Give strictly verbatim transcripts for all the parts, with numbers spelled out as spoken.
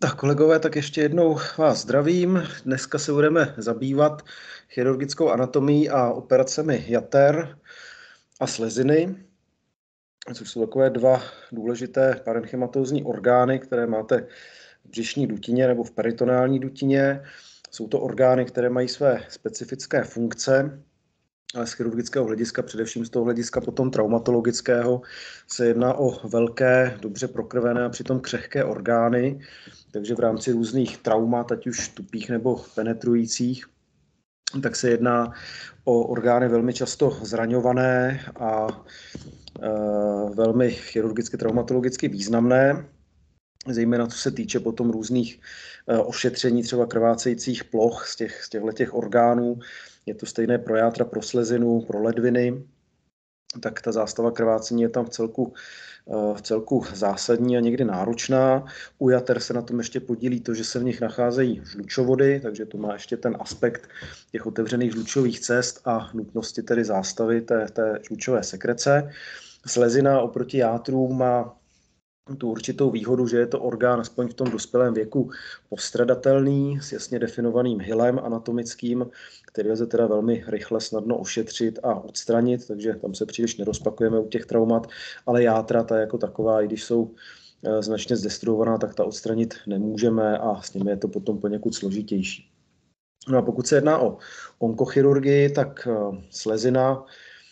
Tak kolegové, tak ještě jednou vás zdravím. Dneska se budeme zabývat chirurgickou anatomií a operacemi jater a sleziny, což jsou takové dva důležité parenchymatouzní orgány, které máte v břišní dutině nebo v peritoneální dutině. Jsou to orgány, které mají své specifické funkce, ale z chirurgického hlediska, především z toho hlediska potom traumatologického, se jedná o velké, dobře prokrvené a přitom křehké orgány, takže v rámci různých traumat, ať už tupých nebo penetrujících, tak se jedná o orgány velmi často zraňované a e, velmi chirurgicky, traumatologicky významné, zejména co se týče potom různých e, ošetření třeba krvácejících ploch z těch, z těchto orgánů. Je to stejné pro játra, pro slezinu, pro ledviny, tak ta zástava krvácení je tam v celku, v celku zásadní a někdy náročná. U jater se na tom ještě podílí to, že se v nich nacházejí žlučovody, takže to má ještě ten aspekt těch otevřených žlučových cest a nutnosti tedy zástavy té, té žlučové sekrece. Slezina oproti játrům má tu určitou výhodu, že je to orgán aspoň v tom dospělém věku postradatelný, s jasně definovaným hylem anatomickým, který lze teda velmi rychle snadno ošetřit a odstranit, takže tam se příliš nerozpakujeme u těch traumat, ale játra, ta jako taková, i když jsou značně zdestruovaná, tak ta odstranit nemůžeme a s nimi je to potom poněkud složitější. No a pokud se jedná o onkochirurgii, tak slezina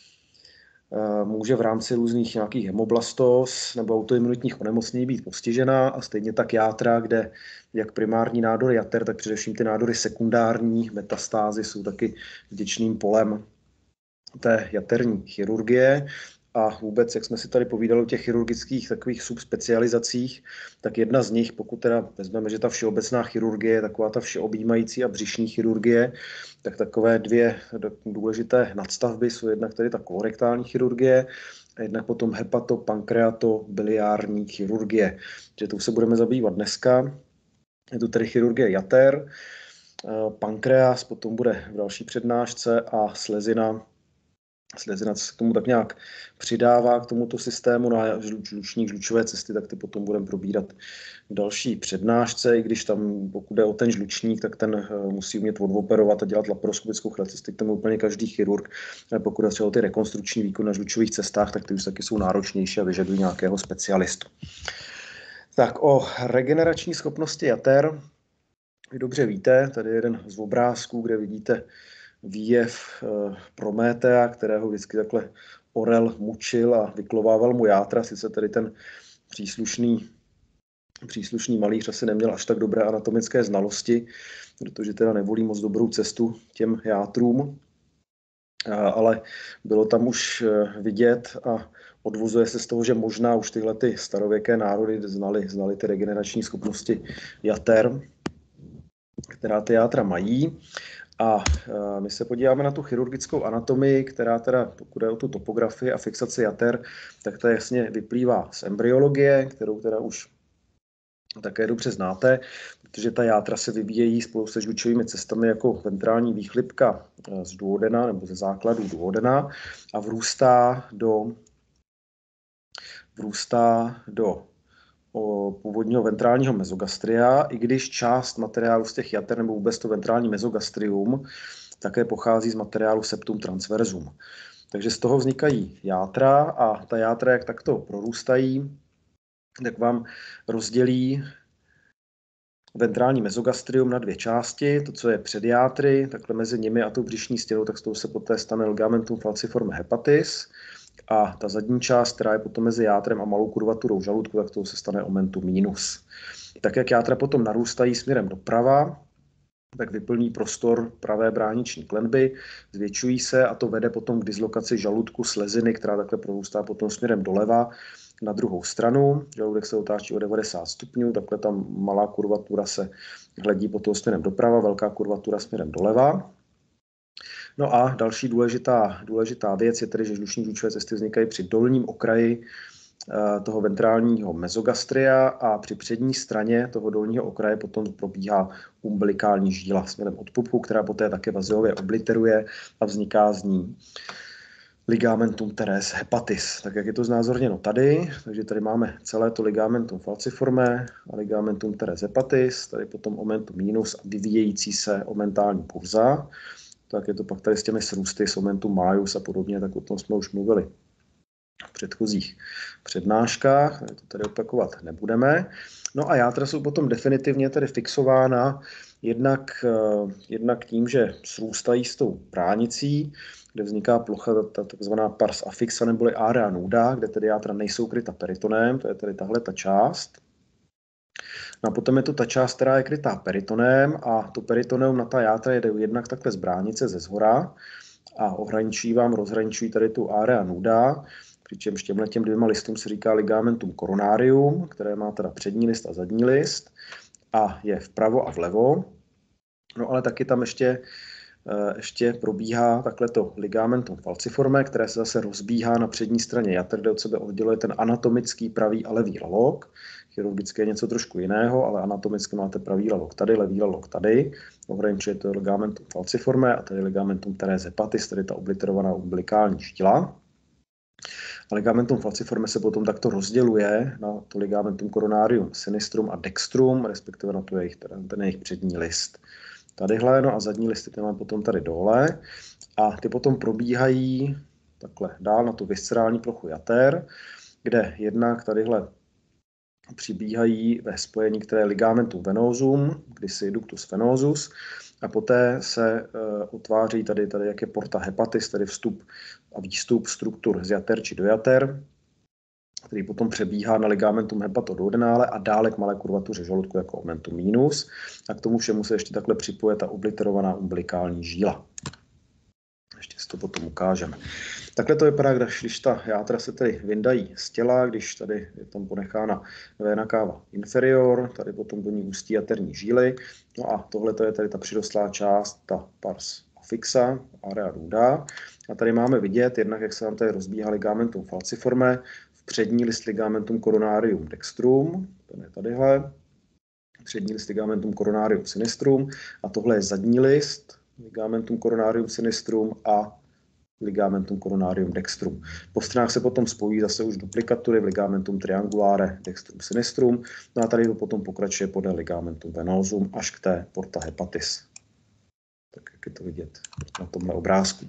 může v rámci různých nějakých hemoblastos nebo autoimunitních onemocnění být postižená a stejně tak játra, kde jak primární nádory jater, tak především ty nádory sekundární metastázy jsou taky vděčným polem té jaterní chirurgie. A vůbec, jak jsme si tady povídali o těch chirurgických takových subspecializacích, tak jedna z nich, pokud teda vezmeme, že ta všeobecná chirurgie je taková ta všeobjímající a břišní chirurgie, tak takové dvě důležité nadstavby jsou jednak tady ta kolorektální chirurgie a jednak potom hepato, pankreato, biliární chirurgie. Takže tou se budeme zabývat dneska. Je to tedy chirurgie jater, pankreas, potom bude v další přednášce a slezina. Slezina se k tomu tak nějak přidává k tomuto systému na žluční žlučové cesty, tak ty potom budeme probírat v další přednášce, i když tam, pokud jde o ten žlučník, tak ten musí umět odoperovat a dělat laparoskopickou chalecystektomii úplně každý chirurg. Pokud jde třeba o ty rekonstrukční výkony na žlučových cestách, tak ty už taky jsou náročnější a vyžadují nějakého specialistu. Tak o regenerační schopnosti jater, vy dobře víte, tady je jeden z obrázků, kde vidíte výjev Prométea, kterého vždycky takhle orel mučil a vyklovával mu játra. Sice tady ten příslušný, příslušný malíř asi neměl až tak dobré anatomické znalosti, protože teda nevolí moc dobrou cestu těm játrům, ale bylo tam už vidět a odvozuje se z toho, že možná už tyhle ty starověké národy znali, znali ty regenerační schopnosti jater, která ty játra mají. A my se podíváme na tu chirurgickou anatomii, která teda, pokud je o tu topografii a fixaci jater, tak to jasně vyplývá z embryologie, kterou teda už také dobře znáte, protože ta játra se vyvíjejí spolu se žlučovými cestami jako ventrální výchlipka z duodena nebo ze základů duodena a vrůstá do, vrůstá do o původního ventrálního mezogastria, i když část materiálu z těch jater nebo vůbec to ventrální mezogastrium také pochází z materiálu septum transversum. Takže z toho vznikají játra a ta játra, jak takto prorůstají, tak vám rozdělí ventrální mezogastrium na dvě části, to, co je před játry, takhle mezi nimi a tou břišní stěnou, tak z toho se poté stane ligamentum falciforme hepatis. A ta zadní část, která je potom mezi játrem a malou kurvaturou žaludku, tak toho se stane omentum minus. Tak jak játra potom narůstají směrem doprava, tak vyplní prostor pravé brániční klenby, zvětšují se a to vede potom k dislokaci žaludku sleziny, která takhle prorůstá potom směrem doleva na druhou stranu. Žaludek se otáčí o devadesát stupňů, takhle tam malá kurvatura se hledí potom směrem doprava, velká kurvatura směrem doleva. No a další důležitá, důležitá věc je tedy, že žluční žlučové cesty vznikají při dolním okraji toho ventrálního mezogastria a při přední straně toho dolního okraje potom probíhá umbilikální žíla směrem od pupku, která poté také vaziově obliteruje a vzniká z ní. ligamentum teres hepatis, tak jak je to znázorněno tady. Takže tady máme celé to ligamentum falciforme a ligamentum teres hepatis, tady potom omentum minus a vyvíjející se omentální pulza. Tak je to pak tady s těmi srůsty, s omentum majus a podobně, tak o tom jsme už mluvili v předchozích přednáškách, to tady opakovat nebudeme. No a játra jsou potom definitivně tedy fixována jednak, jednak tím, že srůstají s tou bránicí, kde vzniká plocha, ta takzvaná pars affixa neboli area nuda, kde tedy játra nejsou kryta peritonem, to je tedy tahle ta část. No a potom je to ta část, která je krytá peritonem a to peritoneum na ta játra jde jednak takhle z bránice ze zhora a ohraničí vám, rozhraničují tady tu area nuda, přičemž těmhle těm dvěma listům se říká ligamentum coronarium, které má teda přední list a zadní list a je vpravo a vlevo. No ale taky tam ještě, ještě probíhá takhle to ligamentum falciforme, které se zase rozbíhá na přední straně jater, kde od sebe odděluje ten anatomický pravý a levý lalok. Chirurgicky je něco trošku jiného, ale anatomicky máte pravý lalok tady, levý lalok tady. Ohraničuje to ligamentum falciforme a tady ligamentum teres hepatis, tedy ta obliterovaná umbilikální žíla. A ligamentum falciforme se potom takto rozděluje na to ligamentum coronarium sinistrum a dextrum, respektive na to jejich, ten jejich přední list. Tadyhle, no a zadní listy ty mám potom tady dole a ty potom probíhají takhle dál na tu viscerální plochu jater, kde jednak tadyhle přibíhají ve spojení, které je ligamentum venosum, kdysi ductus venosus, a poté se uh, utváří tady, tady jak je porta hepatis, tedy vstup a výstup struktur z jater či do jater, který potom přebíhá na ligamentum hepatoduodenále a dále k malé kurvatuře žaludku jako omentum minus. A k tomu všemu se ještě takhle připoje ta obliterovaná umbilikální žíla. Ještě si to potom ukážeme. Takhle to vypadá, když, když ta játra se tedy vyndají z těla, když tady je tam ponechána vena cava inferior, tady potom do ní ústí jaterní žíly. No a tohle je tady ta přirostlá část, ta pars affixa, area nuda. A tady máme vidět, jednak jak se nám tady rozbíhá ligamentum falciforme, v přední list ligamentum coronarium dextrum, ten je tadyhle, přední list ligamentum coronarium sinistrum a tohle je zadní list ligamentum coronarium sinistrum a ligamentum coronarium dextrum. Po stranách se potom spojí zase už duplikatury v ligamentum triangulare dextrum sinistrum, no a tady to potom pokračuje podél ligamentum venosum až k té porta hepatis. Tak jak je to vidět na tomhle obrázku.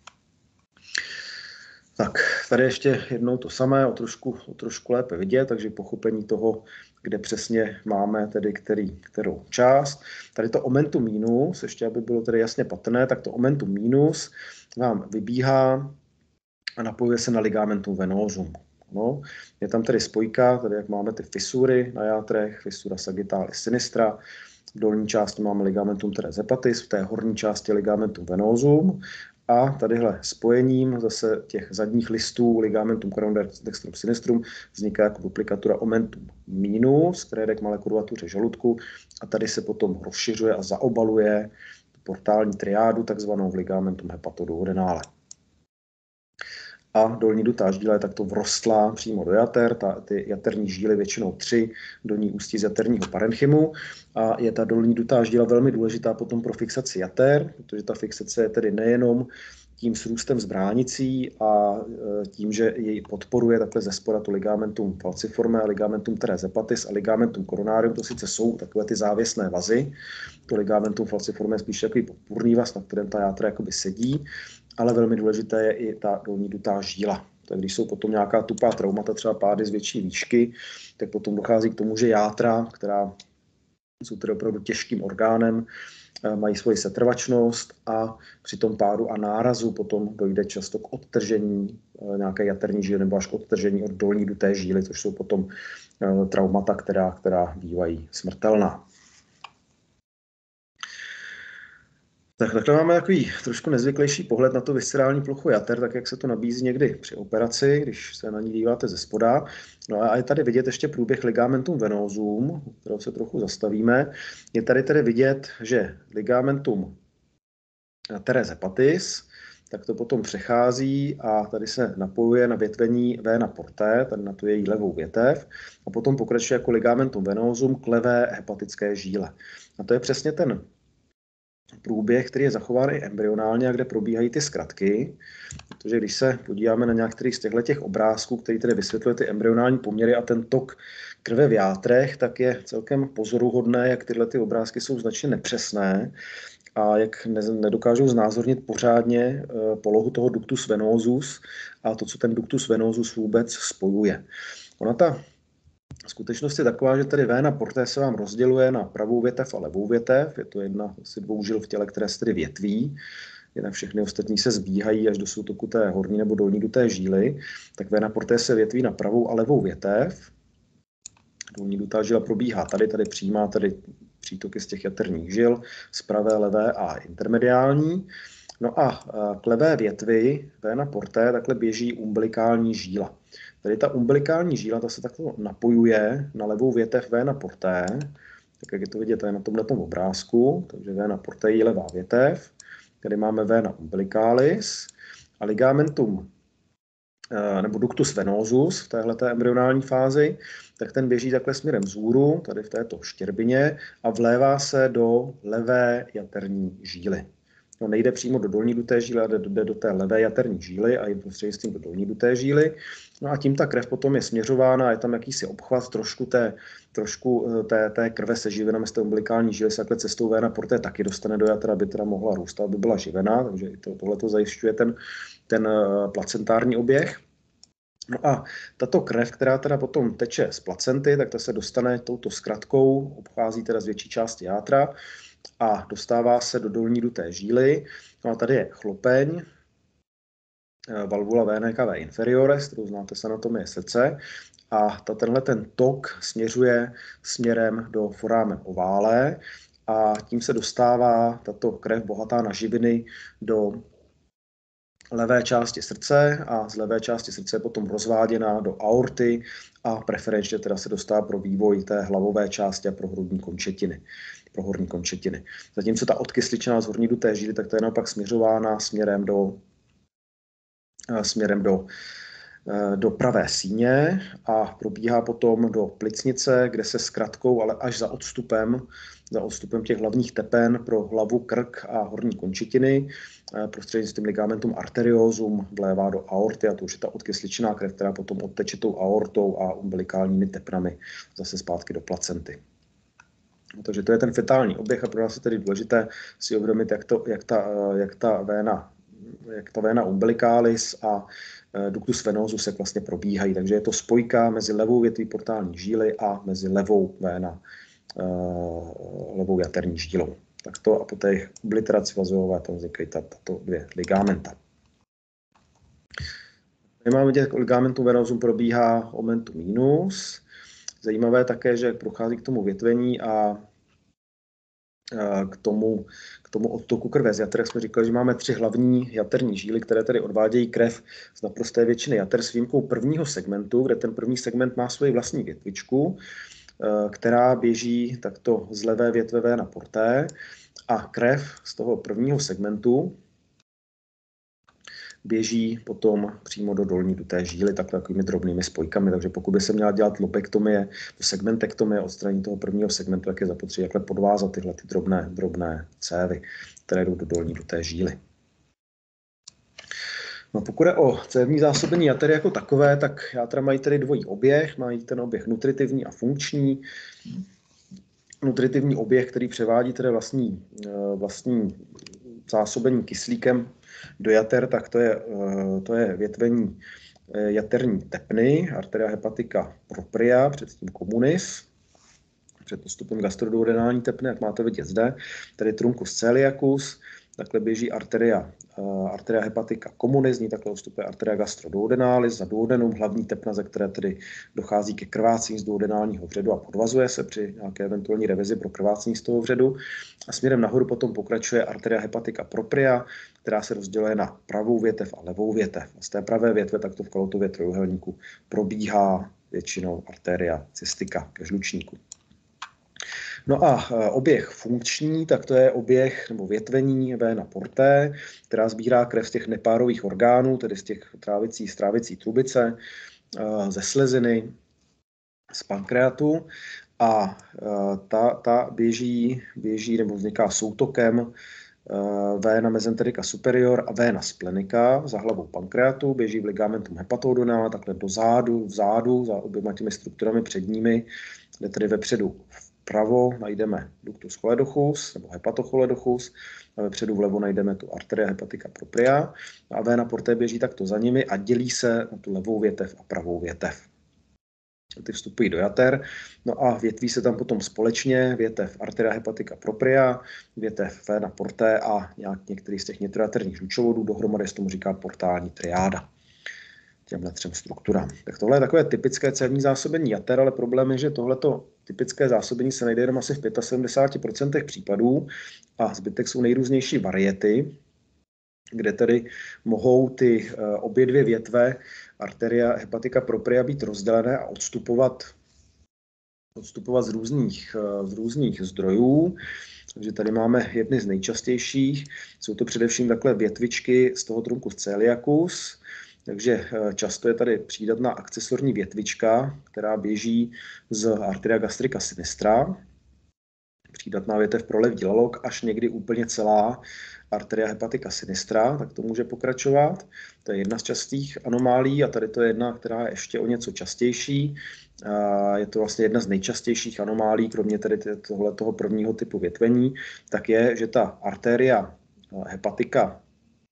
Tak, tady ještě jednou to samé, o trošku, o trošku lépe vidět, takže pochopení toho, kde přesně máme tedy který, kterou část. Tady to omentum minus, ještě aby bylo tedy jasně patrné, tak to omentum minus vám vybíhá a napojuje se na ligamentum venosum. No, je tam tedy spojka, tady jak máme ty fisury na játrech, fisura sagittalis sinistra, v dolní části máme ligamentum teres hepatis, v té horní části ligamentum venosum. A tadyhle spojením zase těch zadních listů ligamentum coronarium dextrum sinistrum vzniká jako duplikatura omentum minus, které jde k malé kurvatuře žaludku a tady se potom rozšiřuje a zaobaluje portální triádu, takzvanou ligamentum hepatoduodenále. A dolní dutá žíla je takto vrostlá přímo do jater, ta, ty jaterní žíly většinou tři, do ní ústí z jaterního parenchymu a je ta dolní dutá žíla velmi důležitá potom pro fixaci jater, protože ta fixace je tedy nejenom tím srůstem z bránicí a tím, že jej podporuje takhle ze spoda to ligamentum falciforme, ligamentum teres hepatis a ligamentum coronarium, to sice jsou takové ty závěsné vazy, to ligamentum falciforme je spíš takový podpůrný vaz, na kterém ta játra jakoby sedí, ale velmi důležité je i ta dolní dutá žíla. Tak když jsou potom nějaká tupá traumata, třeba pády z větší výšky, tak potom dochází k tomu, že játra, která jsou tedy opravdu těžkým orgánem, mají svoji setrvačnost a při tom pádu a nárazu potom dojde často k odtržení nějaké jaterní žíly nebo až k odtržení od dolní duté žíly, což jsou potom traumata, která, která bývají smrtelná. Tak takhle máme takový trošku nezvyklejší pohled na tu viscerální plochu jater, tak jak se to nabízí někdy při operaci, když se na ní díváte ze spoda. No a je tady vidět ještě průběh ligamentum venosum, kterého se trochu zastavíme. Je tady tedy vidět, že ligamentum teres hepatis, tak to potom přechází a tady se napojuje na větvení vena portae, tady na tu její levou větev, a potom pokračuje jako ligamentum venosum k levé hepatické žíle. A to je přesně ten průběh, který je zachován i embryonálně a kde probíhají ty zkratky. Protože když se podíváme na některý z těchto těch obrázků, který tedy vysvětluje ty embryonální poměry a ten tok krve v játrech, tak je celkem pozoruhodné, jak tyhle ty obrázky jsou značně nepřesné a jak nedokážou znázornit pořádně polohu toho ductus venosus a to, co ten ductus venosus vůbec spojuje. Ona ta skutečnost je taková, že tady véna portae se vám rozděluje na pravou větev a levou větev. Je to jedna z dvou žil v těle, které se tedy větví. Jinak všechny ostatní se zbíhají až do soutoku té horní nebo dolní duté žíly. Tak véna portae se větví na pravou a levou větev. Dolní dutá žila probíhá tady, tady přijímá tady přítoky z těch jaterních žil, z pravé, levé a intermediální. No a k levé větvi véna portae takhle běží umbilikální žíla. Tady ta umbilikální žíla ta se takto napojuje na levou větev véna portae, tak jak je to vidět tady na tomto obrázku, takže véna portae je levá větev, tady máme véna umbilicalis a ligamentum nebo ductus venosus v téhleté embryonální fázi, tak ten běží takhle směrem vzhůru, tady v této štěrbině a vlévá se do levé jaterní žíly. No, nejde přímo do dolní duté žíly, ale jde do té levé jaterní žíly a je prostřednictvím do dolní duté žíly. No a tím ta krev potom je směřována, je tam jakýsi obchvat trošku té, trošku té, té krve se živinami z té umbilikální žíly, se takhle cestou véna portae taky dostane do jatra, aby teda mohla růst, aby byla živená, takže i to, tohleto zajišťuje ten, ten placentární oběh. No a tato krev, která teda potom teče z placenty, tak ta se dostane touto zkratkou, obchází teda z větší části játra a dostává se do dolní duté žíly. No a tady je chlopeň, valvula venae cavae inferiores, kterou znáte z anatomie srdce. A ta, tenhle ten tok směřuje směrem do foramen ovale a tím se dostává tato krev bohatá na živiny do levé části srdce a z levé části srdce je potom rozváděná do aorty a preferenčně teda se dostává pro vývoj té hlavové části a pro hrudní končetiny. Pro horní končetiny. Zatímco ta odkysličná z horní duté žíly, tak ta je naopak směřována směrem do, směrem do, do pravé síně a probíhá potom do plicnice, kde se zkratkou, ale až za odstupem, za odstupem těch hlavních tepen pro hlavu, krk a horní končetiny prostřednictvím ligamentum arteriosum vlévá do aorty a to už je ta odkysličná krev, která potom odteče tou aortou a umbilikálními tepnami zase zpátky do placenty. No, takže to je ten fetální oběh a pro nás je tedy důležité si uvědomit, jak, to, jak, ta, jak, ta véna, jak ta véna umbilicalis a ductus venosus se vlastně probíhají. Takže je to spojka mezi levou větví portální žíly a mezi levou véna, levou jaterní žílou. Tak to a po té obliteraci vazové tam vznikají tato dvě ligamenta. My máme vidět, ligamentum venosum probíhá omentum minus. Zajímavé také, že prochází k tomu větvení a k tomu, k tomu odtoku krve z jater. Jsme říkali, že máme tři hlavní jaterní žíly, které tedy odvádějí krev z naprosté většiny jater s výjimkou prvního segmentu, kde ten první segment má svoji vlastní větvičku, která běží takto z levé větve véna portae a krev z toho prvního segmentu běží potom přímo do dolní duté žíly takhle takovými drobnými spojkami. Takže pokud by se měla dělat lobektomie, segmentektomie, odstranění toho prvního segmentu, tak je zapotřebí takhle podvázat tyhle ty drobné, drobné cévy, které jdou do dolní duté žíly. No, pokud je o cévní zásobení jater jako takové, tak játra mají tedy dvojí oběh, mají ten oběh nutritivní a funkční. Nutritivní oběh, který převádí tedy vlastní, vlastní zásobení kyslíkem do jater, tak to je, to je větvení jaterní tepny, arteria hepatica propria, předtím communis, před postupem gastroduodenální tepny, jak máte vidět zde, tedy truncus celiacus, takhle běží arteria, arteria hepatica communis, z ní takhle vstupuje arteria gastroduodenalis, za duodenum, hlavní tepna, ze které tedy dochází ke krvácení z duodenálního vředu a podvazuje se při nějaké eventuální revizi pro krvácení z toho vředu. A směrem nahoru potom pokračuje arteria hepatica propria, která se rozděluje na pravou větev a levou větev. A z té pravé větve takto v kolotově trojúhelníku probíhá většinou arteria cystica ke žlučníku. No a oběh funkční, tak to je oběh nebo větvení vena portae, která sbírá krev z těch nepárových orgánů, tedy z těch trávicí, strávicí trubice, ze sleziny, z pankreatu a ta, ta běží, běží nebo vzniká soutokem vena mesenterica superior a vena splenica za hlavou pankreatu, běží v ligamentum hepatoduodenale takhle do zádu, vzadu, za oběma těmi strukturami předními, kde tedy vepředu vpravo najdeme ductus choledochus nebo hepatocholedochus, a vepředu vlevo najdeme tu arteria hepatica propria a vena portae běží takto za nimi a dělí se na tu levou větev a pravou větev. Ty vstupují do jater, no a větví se tam potom společně větev arteria hepatica propria, větev vena portae a nějak některý z těch nitrojaterních žlučovodů, dohromady se tomu říká portální triáda. Těmhle třem strukturám. Tak tohle je takové typické cévní zásobení jater, ale problém je, že tohleto typické zásobení se najde jenom asi v sedmdesát pět procent případů a zbytek jsou nejrůznější variety, kde tedy mohou ty obě dvě větve arteria hepatica propria být rozdělené a odstupovat, odstupovat z různých, z různých zdrojů. Takže tady máme jedny z nejčastějších. Jsou to především takhle větvičky z toho truncus coeliacus. Takže často je tady přídatná akcesorní větvička, která běží z arteria gastrica sinistra. Přídatná větev pro levý lalok, až někdy úplně celá arteria hepatica sinistra, tak to může pokračovat. To je jedna z častých anomálí a tady to je jedna, která je ještě o něco častější. Je to vlastně jedna z nejčastějších anomálí, kromě tedy tohoto prvního typu větvení, tak je, že ta arteria hepatica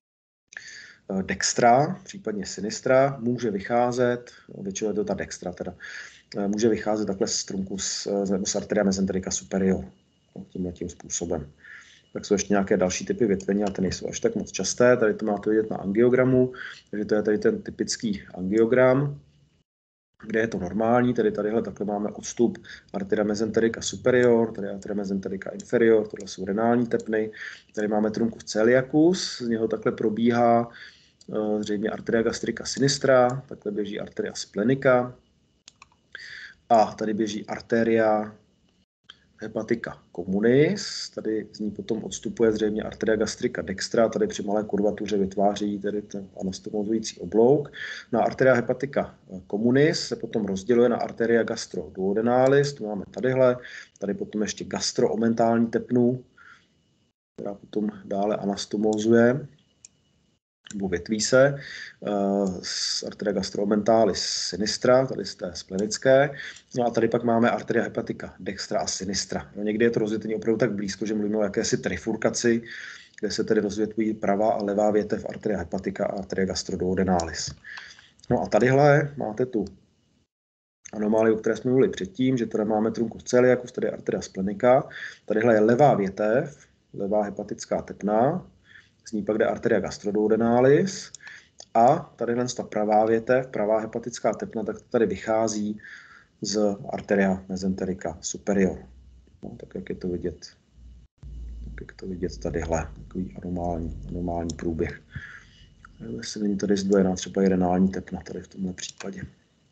dextra, případně sinistra, může vycházet, většinou je to ta dextra teda, může vycházet takhle z truncus nebo z arteria mesenterica superior, tímhle tím způsobem. Tak jsou ještě nějaké další typy větvení, a ty nejsou až tak moc časté. Tady to máte vidět na angiogramu, takže to je tady ten typický angiogram, kde je to normální, tedy tadyhle takhle máme odstup arteria mesenterica superior, tady arteria mesenterica inferior, tohle jsou renální tepny, tady máme truncus coeliacus, z něho takhle probíhá uh, zřejmě arteria gastrica sinistra, takhle běží arteria splenica a tady běží arteria hepatica communis, tady z ní potom odstupuje zřejmě arteria gastrica dextra, tady při malé kurvatuře vytváří tedy ten anastomozující oblouk. Na arteria hepatica communis se potom rozděluje na arteria gastroduodenalis, to máme tadyhle, tady potom ještě gastroomentální tepnu, která potom dále anastomozuje, nebo větví se, z arteria gastromentalis sinistra, tady z té splenické. No a tady pak máme arteria hepatica dextra a sinistra. No, někdy je to rozvětvení opravdu tak blízko, že mluvíme o jakési trifurkaci, kde se tedy rozvětvují pravá a levá větev arteria hepatica a arteria gastroduodenalis. No a tadyhle máte tu anomálii, o které jsme mluvili předtím, že tady máme truncus coeliacus, tady je arteria splenica. Tadyhle je levá větev, levá hepatická tepna, z ní pak jde arteria gastroduodenalis a tadyhle ta pravá větev, pravá hepatická tepna, tak tady vychází z arteria mesenterica superior. No, tak jak je to vidět, tak jak to vidět tadyhle, takový anomální, anomální průběh. Jestli není tady zdvojená třeba i renální tepna tady v tomhle případě.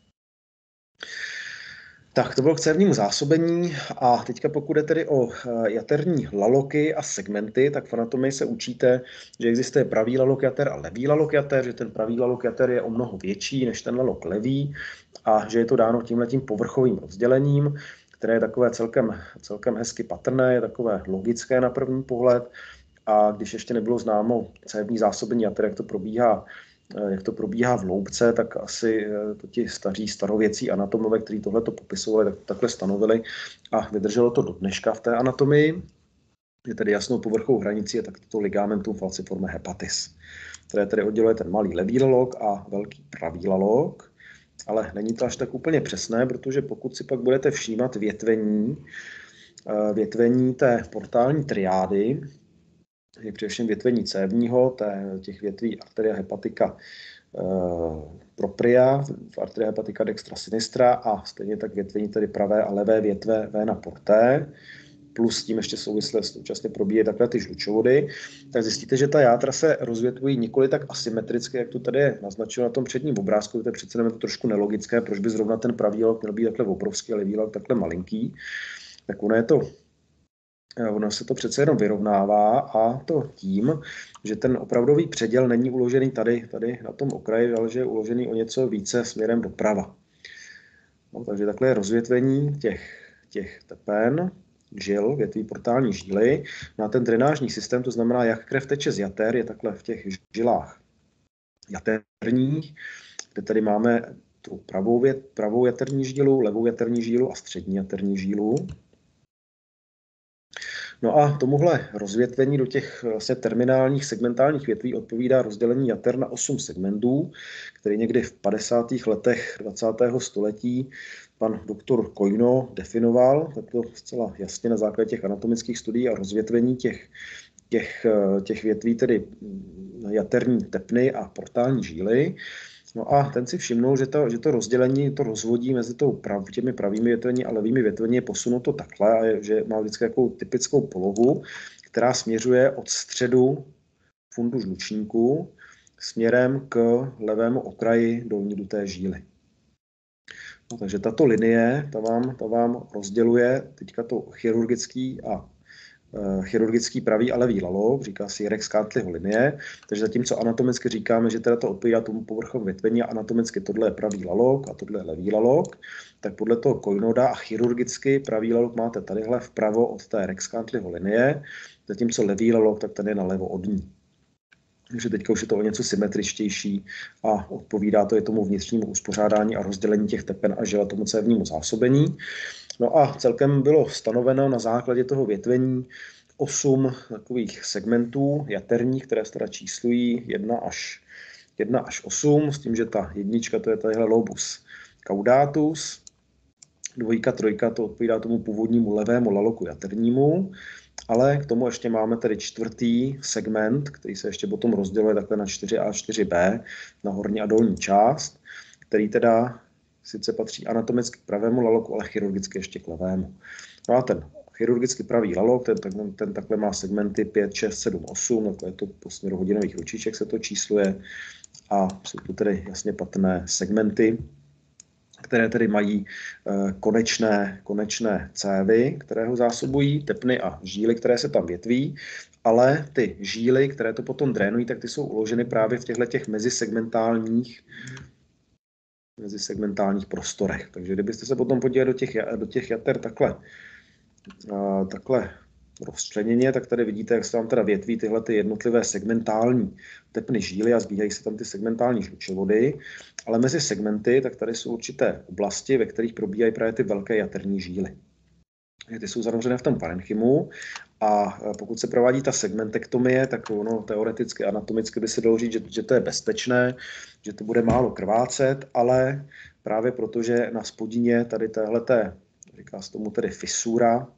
Tak, to bylo k cévnímu zásobení a teďka pokud je tedy o jaterní laloky a segmenty, tak v anatomii se učíte, že existuje pravý lalok jater a levý lalok jater, že ten pravý lalok jater je o mnoho větší než ten lalok levý a že je to dáno tímhletím povrchovým rozdělením, které je takové celkem, celkem hezky patrné, je takové logické na první pohled a když ještě nebylo známo cévní zásobení jater, jak to probíhá, jak to probíhá v hloubce, tak asi to ti staří starověcí anatomové, kteří tohleto popisovali, tak takhle stanovili a vydrželo to do dneška v té anatomii. Je tedy jasnou povrchovou hranicí je tak toto ligamentum falciforme hepatis, které tedy odděluje ten malý levý lalok a velký pravý lalok, ale není to až tak úplně přesné, protože pokud si pak budete všímat větvení, větvení té portální triády, je především větvení cévního, té, těch větví arteria hepatica e, propria, arteria hepatica dextra sinistra a stejně tak větvení tedy pravé a levé větve vena portae, plus s tím ještě souvisle současně probíhají takhle ty žlučovody, tak zjistíte, že ta játra se rozvětvují nikoli tak asymetricky, jak to tady je naznačeno na tom předním obrázku, to je přece jenom to trošku nelogické, proč by zrovna ten pravý lalok měl být takhle obrovský a levý lalok takhle malinký, tak ono je to Ono se to přece jenom vyrovnává a to tím, že ten opravdový předěl není uložený tady, tady na tom okraji, ale že je uložený o něco více směrem doprava. No, takže takhle je rozvětvení těch, těch tepen, žil, větví portální žíly. No a ten drenážní systém, to znamená, jak krev teče z jater, je takhle v těch žilách jaterních, kde tady máme tu pravou, vět, pravou jaterní žílu, levou jaterní žílu a střední jaterní žílu. No a tomuhle rozvětvení do těch vlastně terminálních segmentálních větví odpovídá rozdělení jater na osm segmentů, který někdy v padesátých letech dvacátého století pan doktor Koino definoval, tak to zcela jasně na základě těch anatomických studií a rozvětvení těch, těch, těch větví, tedy jaterní tepny a portální žíly. No a ten si všimnul, že to, že to rozdělení, to rozvodí mezi tou prav, těmi pravými větvení a levými větvení je posunuto takhle a je, že má vždycky takovou typickou polohu, která směřuje od středu fundu žlučníku směrem k levému okraji dolní duté žíly. No, takže tato linie, ta vám, ta vám rozděluje teďka to chirurgický a chirurgický pravý a levý lalok, říká si Rex Cantliho linie, takže zatímco anatomicky říkáme, že teda to odpovídá tomu povrchovému větvení a anatomicky tohle je pravý lalok a tohle je levý lalok, tak podle toho Koinoda a chirurgicky pravý lalok máte tadyhle vpravo od té Rex Cantliho linie, zatímco levý lalok, tak ten je nalevo od ní. Takže teďka už je to o něco symetričtější a odpovídá to i tomu vnitřnímu uspořádání a rozdělení těch tepen a žil a tomu cévnímu zásobení. No a celkem bylo stanoveno na základě toho větvení osm takových segmentů jaterních, které se teda číslují jedna až osm, s tím, že ta jednička to je tadyhle lobus caudatus, dvojka, trojka to odpovídá tomu původnímu levému laloku jaternímu, ale k tomu ještě máme tady čtvrtý segment, který se ještě potom rozděluje takhle na čtyři A, čtyři B, na horní a dolní část, který teda sice patří anatomicky k pravému laloku, ale chirurgicky ještě k levému. No a ten chirurgicky pravý lalok, ten, ten, ten takhle má segmenty pět, šest, sedm, osm, takhle je to po směru hodinových ručiček se to čísluje a jsou tu tedy jasně patrné segmenty, které tedy mají uh, konečné, konečné cévy, které ho zásobují, tepny a žíly, které se tam větví, ale ty žíly, které to potom drénují, tak ty jsou uloženy právě v těchto těch mezisegmentálních mezisegmentálních prostorech. Takže kdybyste se potom podívali do těch, do těch jater takhle, uh, takhle rozčleněně, tak tady vidíte, jak se tam teda větví tyhle ty jednotlivé segmentální tepny žíly a zbíhají se tam ty segmentální žlučovody, ale mezi segmenty, tak tady jsou určité oblasti, ve kterých probíhají právě ty velké jaterní žíly. Ty jsou zanouřené v tom parenchymu a pokud se provádí ta segmentektomie, tak ono teoreticky, anatomicky by se dalo říct, že, že to je bezpečné, že to bude málo krvácet, ale právě protože na spodině tady téhleté, říká se tomu tedy fisura,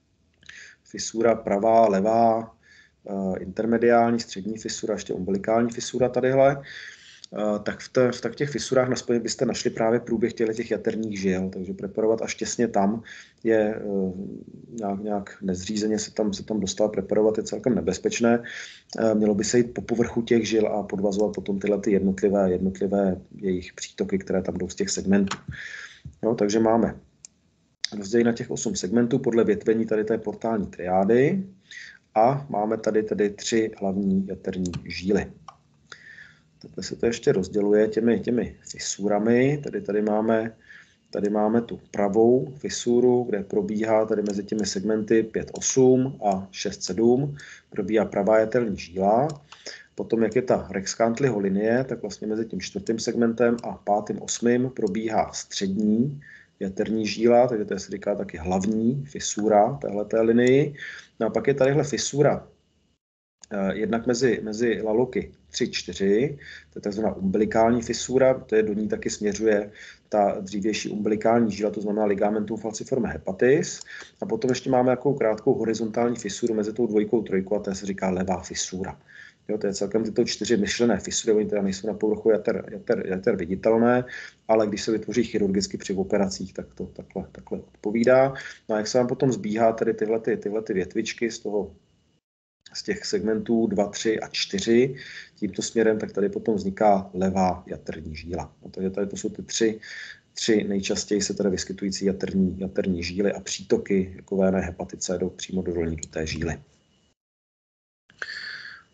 fisura pravá, levá, intermediální, střední fisura, ještě umbilikální fisura tadyhle, tak v, te, v tak těch fisurách na spodě byste našli právě průběh těch jaterních žil, takže preparovat až těsně tam je nějak, nějak nezřízeně se tam, se tam dostat, preparovat je celkem nebezpečné. Mělo by se jít po povrchu těch žil a podvazovat potom tyhle ty jednotlivé, jednotlivé jejich přítoky, které tam jdou z těch segmentů. No, takže máme rozdělení na těch osm segmentů podle větvení tady té portální triády a máme tady tedy tři hlavní jaterní žíly. Takhle se to ještě rozděluje těmi, těmi fisurami. Tady, tady, máme, tady máme tu pravou fisuru, kde probíhá tady mezi těmi segmenty pět osm a šest sedm. Probíhá pravá jaterní žíla. Potom, jak je ta Rex Cantliho linie, tak vlastně mezi tím čtvrtým segmentem a pátým osmým probíhá střední jaterní žíla, takže to se říká taky hlavní fisura téhleté linii. No a pak je tadyhle fisura jednak mezi, mezi laloky tři čtyři, to je takzvaná umbilikální fisura, to je do ní taky směřuje ta dřívější umbilikální žíla, to znamená ligamentum falciforme hepatis. A potom ještě máme jakou krátkou horizontální fisuru mezi tou dvojkou, trojkou a to se říká levá fisura. Jo, to je celkem tyto čtyři myšlené fisury, oni teda nejsou na povrchu jater, jater, jater viditelné, ale když se vytvoří chirurgicky při operacích, tak to takhle, takhle odpovídá. No a jak se vám potom zbíhá tedy tyhle, ty, tyhle ty větvičky z toho z těch segmentů dva, tři a čtyři tímto směrem, tak tady potom vzniká levá jaterní žíla. No, takže tady to jsou ty tři, tři nejčastěji se tady vyskytující jaterní, jaterní žíly a přítoky jako véné hepatice jdou přímo do dolní duté žíly.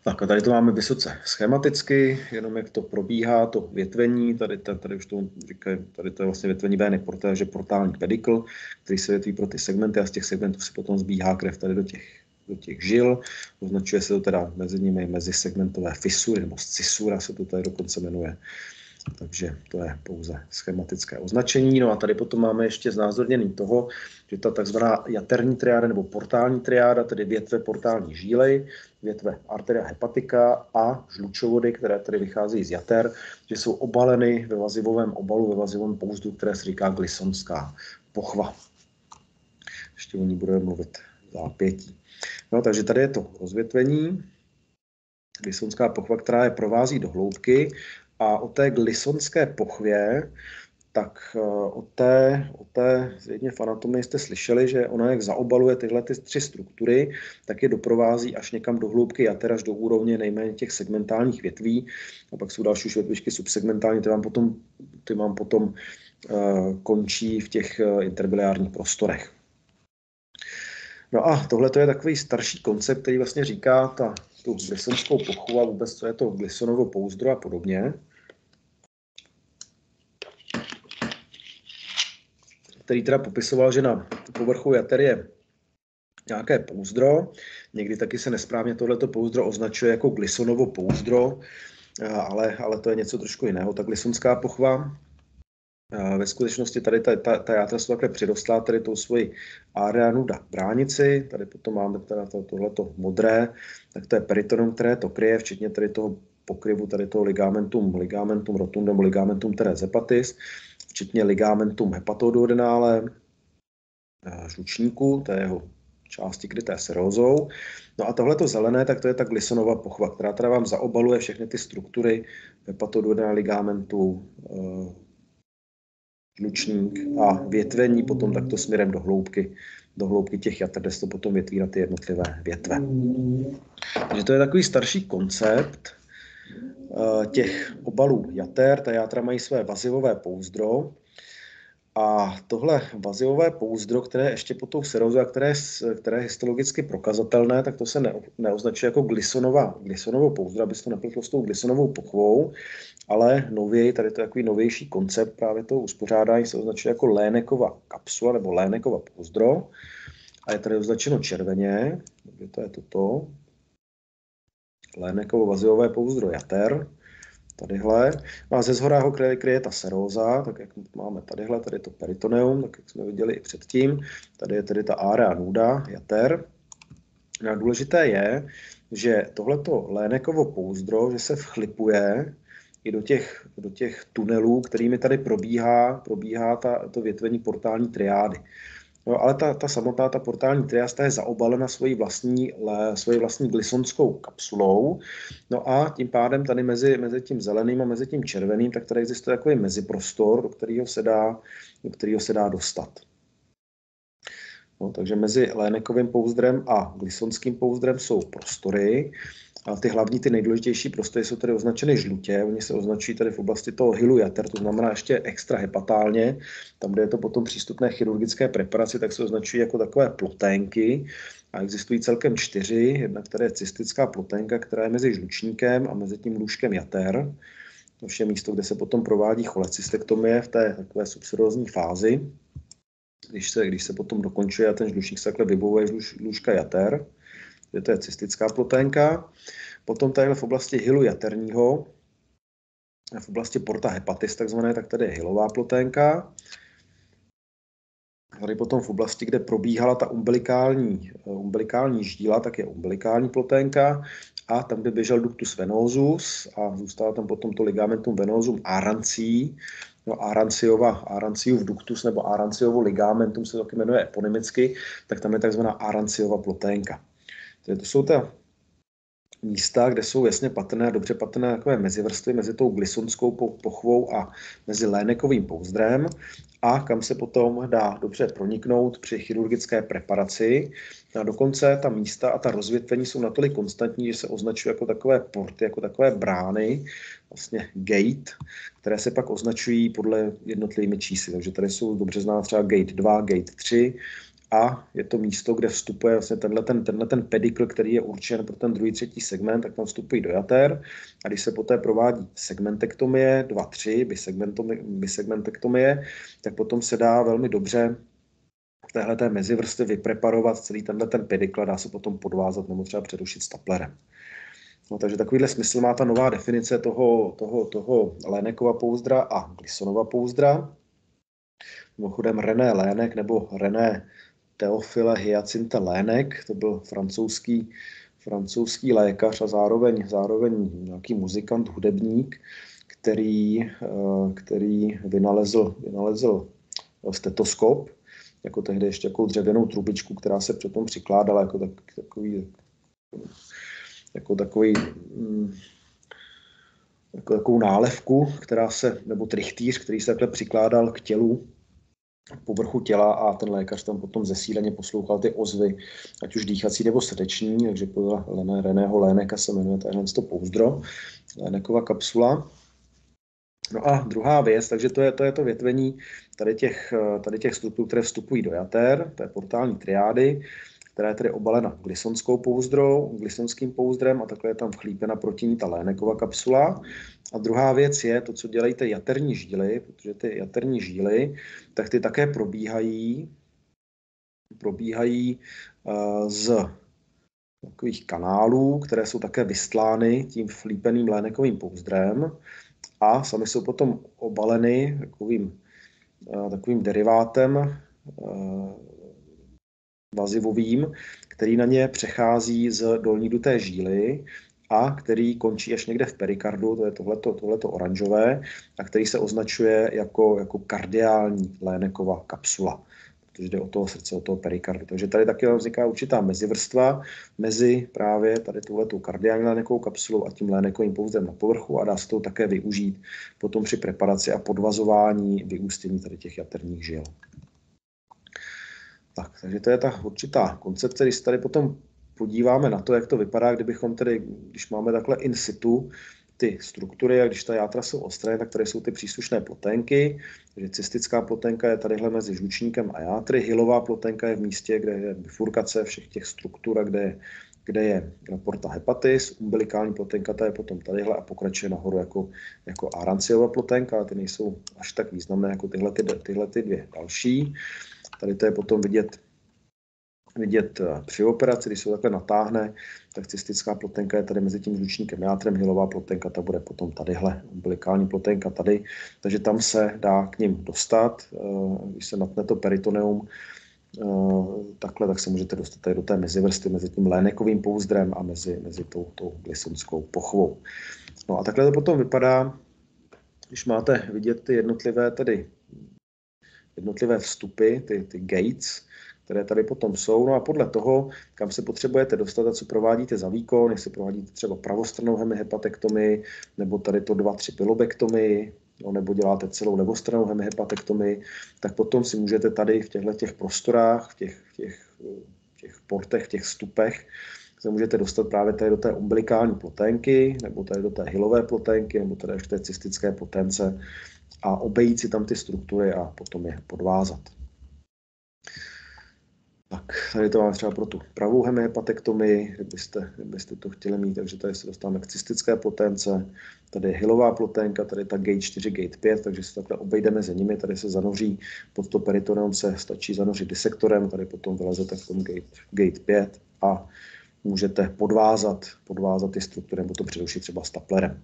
Tak a tady to máme vysoce schematicky, jenom jak to probíhá, to větvení, tady, tady, tady už to říkají, tady to je vlastně větvení vény porta, že portální pedikl, který se větví pro ty segmenty a z těch segmentů se potom zbíhá krev tady do těch, do těch žil. Označuje se to teda mezi nimi mezisegmentové fisury, nebo scisura se to tady dokonce jmenuje. Takže to je pouze schematické označení. No a tady potom máme ještě znázornění toho, že ta takzvaná jaterní triáda nebo portální triáda, tedy větve portální žíly, větve arteria hepatica a žlučovody, které tady vycházejí z jater, že jsou obaleny ve vazivovém obalu, ve vazivovém pouzdru, které se říká glysonská pochva. Ještě o ní budeme mluvit v zápětí. No, takže tady je to rozvětvení, glysonská pochva, která je provází do hloubky. A o té glysonské pochvě, tak o té, o té zřejmě v anatomii jste slyšeli, že ona jak zaobaluje tyhle ty tři struktury, tak je doprovází až někam do hloubky jater, až do úrovně nejméně těch segmentálních větví. A pak jsou další už větvičky subsegmentální, ty vám potom, ty vám potom uh, končí v těch uh, interbiliárních prostorech. No a tohle je takový starší koncept, který vlastně říká ta, tu glysonskou pochvu a vůbec co je to glysonovo pouzdro a podobně. Který teda popisoval, že na povrchu jater je nějaké pouzdro. Někdy taky se nesprávně tohleto pouzdro označuje jako glysonovo pouzdro, ale, ale to je něco trošku jiného. Ta glysonská pochva. Ve skutečnosti tady ta, ta, ta játra jsou takhle přirostlá tady tou svoji area nuda bránici. Tady potom máme teda to, tohleto modré, tak to je peritoneum, které to kryje, včetně tady toho pokryvu, tady toho ligamentum, ligamentum rotundum, ligamentum teres hepatis, včetně ligamentum hepatoduodenále, žlučníku, to je jeho části kryté serózou. No a tohleto zelené, tak to je ta glysonova pochva, která teda vám zaobaluje všechny ty struktury hepatoduodenál ligamentu, žlučník a větvení potom takto směrem do hloubky, do hloubky těch jater, kde se to potom větví na ty jednotlivé větve. Takže to je takový starší koncept těch obalů jater. Ta játra mají své vazivové pouzdro a tohle vazivové pouzdro, které ještě pod tou serózou a které, které je histologicky prokazatelné, tak to se ne, neoznačuje jako glysonová, glysonovo pouzdro, aby se to nepletlo s tou glysonovou pochvou, ale nověji, tady to je takový novější koncept právě toho uspořádání, se označuje jako Lénekova kapsula nebo Lénekova pouzdro a je tady označeno červeně, takže to je toto, Lénekovo vazivové pouzdro jater, tadyhle. No a ze zhora ho kryje, kryje ta seróza, tak jak máme tadyhle, tady je to peritoneum, tak jak jsme viděli i předtím. Tady je tedy ta area nuda, jater. No a důležité je, že tohleto Lénekovo pouzdro, že se vchlipuje i do těch, do těch tunelů, kterými tady probíhá, probíhá ta, to větvení portální triády. No, ale ta, ta samotná, ta portální triáda je zaobalena svojí vlastní, le, svojí vlastní glysonskou kapsulou. No a tím pádem tady mezi, mezi tím zeleným a mezi tím červeným, tak tady existuje takový meziprostor, do kterého se dá, do kterého se dá dostat. No, takže mezi Lénekovým pouzdrem a glysonským pouzdrem jsou prostory. A ty hlavní, ty nejdůležitější prostory jsou tady označeny žlutě. Oni se označují tady v oblasti toho hylu jater, to znamená ještě extra hepatálně. Tam, kde je to potom přístupné chirurgické preparaci, tak se označují jako takové ploténky. A existují celkem čtyři. Jedna, která je cystická ploténka, která je mezi žlučníkem a mezi tím lůžkem jater. To je místo, kde se potom provádí cholecystektomie v té takové subserózní fázi. Když se, když se potom dokončuje a ten žlučník se takhle vybovuje z lůžka jater. To je cystická ploténka. Potom tady v oblasti hylu jaterního, v oblasti porta hepatis takzvané, tak tady je hylová ploténka. Tady potom v oblasti, kde probíhala ta umbilikální, umbilikální ždíla, tak je umbilikální ploténka. A tam, kde běžel ductus venosus a zůstalo tam potom to ligamentum venosum arancií, no Aranciova, Aranciův ductus nebo Aranciovo ligamentum se taky jmenuje eponymicky, tak tam je takzvaná Aranciova ploténka. To jsou ta místa, kde jsou jasně patrné a dobře patrné takové mezivrstvy mezi tou glysonskou pochvou a mezi Lénekovým pouzdrem a kam se potom dá dobře proniknout při chirurgické preparaci. A dokonce ta místa a ta rozvětvení jsou natolik konstantní, že se označují jako takové porty, jako takové brány, vlastně gate, které se pak označují podle jednotlivými čísly. Takže tady jsou dobře známé třeba gate dva, gate tři, a je to místo, kde vstupuje vlastně tenhle ten, tenhle ten pedikl, který je určen pro ten druhý, třetí segment, tak tam vstupují do jater. A když se poté provádí segmentektomie, dva, tři, bisegmentektomie, tak potom se dá velmi dobře v téhleté mezivrstvě vypreparovat celý tenhle ten pedikl, dá se potom podvázat nebo třeba přerušit staplerem. No, takže takovýhle smysl má ta nová definice toho, toho, toho Lénekova pouzdra a Glissonova pouzdra. Mimochodem René Lének nebo René Théophile Hyacinthe Lének, to byl francouzský, francouzský lékař a zároveň, zároveň nějaký muzikant, hudebník, který, který vynalezl, vynalezl stetoskop, jako tehdy ještě jako dřevěnou trubičku, která se přitom přikládala jako tak, takový, jako takový jako takovou nálevku, která se, nebo trichtýř, který se takhle přikládal k tělu, k povrchu těla a ten lékař tam potom zesíleně poslouchal ty ozvy, ať už dýchací nebo srdeční, takže podle Reného Léneka se jmenuje tahle to pouzdro, Lénekova kapsula. No a druhá věc, takže to je to, je to větvení tady těch, tady těch struktur, které vstupují do jater, to je portální triády, která je tedy obalena glissonskou pouzdrou, glissonským pouzdrem a takhle je tam vchlípena proti ní ta Lénekova kapsula. A druhá věc je to, co dělají ty jaterní žíly, protože ty jaterní žíly, tak ty také probíhají, probíhají uh, z takových kanálů, které jsou také vystlány tím vchlípeným Lénekovým pouzdrem a sami jsou potom obaleny takovým, uh, takovým derivátem uh, vazivovým, který na ně přechází z dolní duté žíly a který končí až někde v perikardu, to je tohleto, tohleto oranžové, a který se označuje jako, jako kardiální Lénekova kapsula, protože jde o toho srdce, o toho perikardu. Takže tady taky vzniká určitá mezivrstva mezi právě tady touhletou kardiální Lénekovou kapsulou a tím Lénekovým pouzdrem na povrchu a dá se to také využít potom při preparaci a podvazování vyústění tady těch jaterních žil. Tak, takže to je ta určitá koncepce, když se tady potom podíváme na to, jak to vypadá, kdybychom tedy, když máme takhle in situ ty struktury a když ta játra jsou ostré, tak tady jsou ty příslušné ploténky, takže cystická ploténka je tadyhle mezi žlučníkem a játry, hylová ploténka je v místě, kde je bifurkace všech těch struktur a kde je, kde je porta hepatis, umbilikální ploténka ta je potom tadyhle a pokračuje nahoru jako, jako aranciova ploténka, ale ty nejsou až tak významné jako tyhle, ty, tyhle ty dvě další. Tady to je potom vidět, vidět při operaci, když se takhle natáhne, tak cystická ploténka je tady mezi tím žlučníkem a játrem, hylová ploténka ta bude potom tadyhle, umbilikální ploténka tady, takže tam se dá k ním dostat. Když se natne to peritoneum takhle, tak se můžete dostat tady do té mezivrstvy mezi tím Lénekovým pouzdrem a mezi, mezi tou, tou glissonskou pochvou. No a takhle to potom vypadá, když máte vidět ty jednotlivé tedy jednotlivé vstupy, ty, ty gates, které tady potom jsou. No a podle toho, kam se potřebujete dostat a co provádíte za výkon, jestli provádíte třeba pravostrannou hemihepatektomii, nebo tady to dva tři pilobektomii, no, nebo děláte celou levostrannou hemihepatektomii, tak potom si můžete tady v těchto těch prostorách, v těch, v těch, v těch portech, v těch vstupech, se můžete dostat právě tady do té umbilikální ploténky, nebo tady do té hylové ploténky, nebo tady v té cystické potence, a obejít si tam ty struktury a potom je podvázat. Tak, tady to máme třeba pro tu pravou hemihepatektomii, kdybyste, kdybyste to chtěli mít, takže tady se dostáváme k cystické potence, tady je hylová ploténka, tady je ta gate čtyři, gate pět, takže se takhle obejdeme mezi nimi, tady se zanoří, pod to peritoneum se stačí zanořit disektorem, tady potom vylezete v tom gate, gate pět a můžete podvázat, podvázat ty struktury, nebo to přerušit třeba staplerem.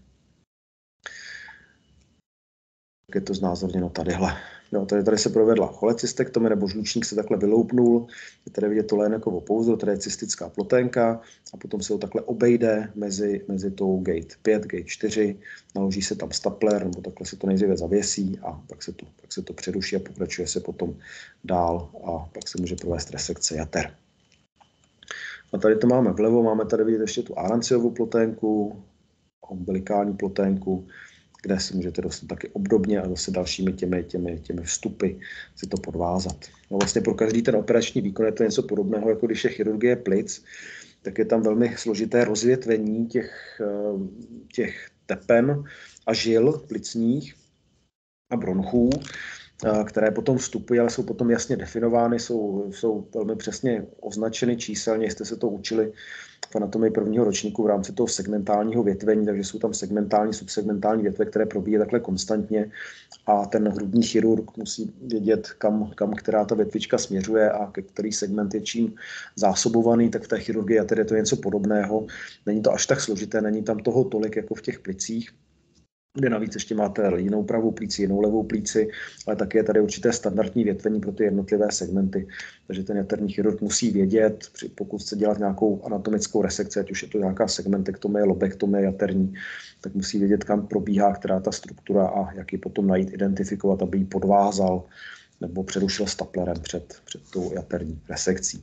Je to znázorněno tadyhle. No, tady, tady se provedla cholecystektomie, nebo žlučník se takhle vyloupnul. Je tady vidět to Lénekovo pouzdro, tady je cystická ploténka a potom se ho takhle obejde mezi, mezi tou gate pět, gate čtyři, naloží se tam stapler, nebo takhle se to nejdříve zavěsí a pak se to, pak se to přeruší a pokračuje se potom dál a pak se může provést resekce jater. A tady to máme vlevo, máme tady vidět ještě tu aranciovou ploténku, umbilikální ploténku, kde si můžete dostat taky obdobně a zase dalšími těmi, těmi, těmi vstupy si to podvázat. No vlastně pro každý ten operační výkon je to něco podobného, jako když je chirurgie plic, tak je tam velmi složité rozvětvení těch, těch tepen a žil plicních a bronchů. které potom vstupují, ale jsou potom jasně definovány, jsou, jsou velmi přesně označeny číselně, jste se to učili v anatomii prvního ročníku v rámci toho segmentálního větvení, takže jsou tam segmentální, subsegmentální větve, které probíhají takhle konstantně a ten hrudní chirurg musí vědět, kam, kam která ta větvička směřuje a ke který segment je čím zásobovaný, tak v té chirurgii a tedy je to něco podobného. Není to až tak složité, není tam toho tolik jako v těch plicích, kde navíc ještě máte jinou pravou plíci, jinou levou plíci, ale taky je tady určité standardní větvení pro ty jednotlivé segmenty. Takže ten jaterní chirurg musí vědět, pokud chce dělat nějakou anatomickou resekci, ať už je to nějaká segmentektomie, lobektomie jaterní, tak musí vědět, kam probíhá která ta struktura a jak ji potom najít, identifikovat, aby ji podvázal nebo přerušil staplerem před, před tou jaterní resekcí.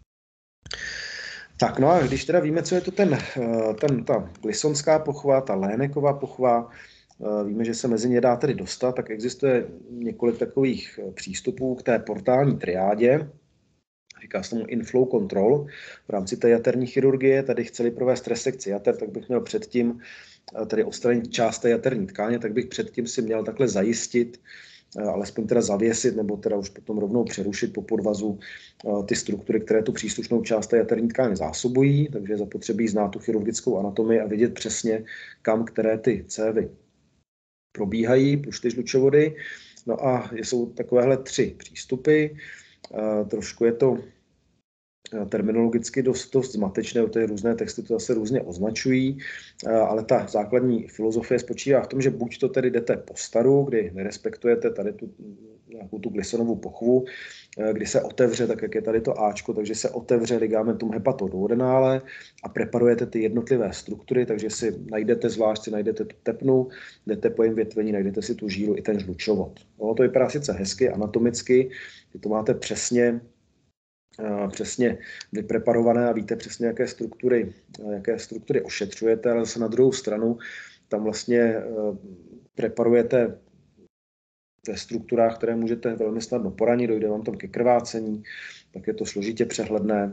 Tak no a když teda víme, co je to ten, ten, ta glisonská pochva, ta Lehneckova pochva, víme, že se mezi ně dá tedy dostat, tak existuje několik takových přístupů k té portální triádě. Říká se tomu inflow control. V rámci té jaterní chirurgie, tady chceli provést resekci jater, tak bych měl předtím, tedy odstranit část té jaterní tkáně, tak bych předtím si měl takhle zajistit, alespoň teda zavěsit, nebo teda už potom rovnou přerušit po podvazu ty struktury, které tu příslušnou část té jaterní tkáně zásobují, takže je zapotřebí znát tu chirurgickou anatomii a vědět přesně, kam které ty cévy probíhají, plus ty žlučovody. No a jsou takovéhle tři přístupy. Trošku je to terminologicky dost, dost zmatečné, ty různé texty to zase různě označují, ale ta základní filozofie spočívá v tom, že buď to tedy jdete po staru, kdy nerespektujete tady tu nějakou tu glisonovou pochvu, kdy se otevře, tak jak je tady to Ačko, takže se otevře ligamentum hepatoduodenále a preparujete ty jednotlivé struktury, takže si najdete zvlášť, si najdete tu tepnu, jdete po jejím větvení, najdete si tu žílu i ten žlučovod. Ono to vypadá sice hezky, anatomicky, kdy to máte přesně přesně vypreparované a víte přesně, jaké struktury, jaké struktury ošetřujete, ale zase na druhou stranu tam vlastně preparujete ve strukturách, které můžete velmi snadno poranit, dojde vám tam ke krvácení, tak je to složitě přehledné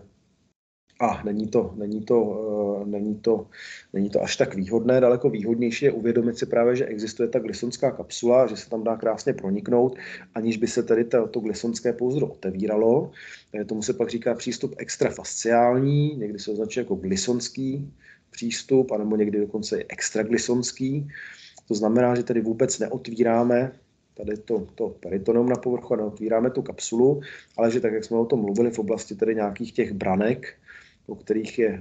a není to, není to, není to, není to až tak výhodné. Daleko výhodnější je uvědomit si právě, že existuje ta glisonská kapsula, že se tam dá krásně proniknout, aniž by se tedy to, to glisonské pouzdro otevíralo. Tomu se pak říká přístup extrafasciální, někdy se označuje jako glisonský přístup, anebo někdy dokonce i extraglisonský. To znamená, že tedy vůbec neotvíráme tady to, to peritoneum na povrchu a neotvíráme tu kapsulu, ale že tak, jak jsme o tom mluvili v oblasti tedy nějakých těch branek, o kterých je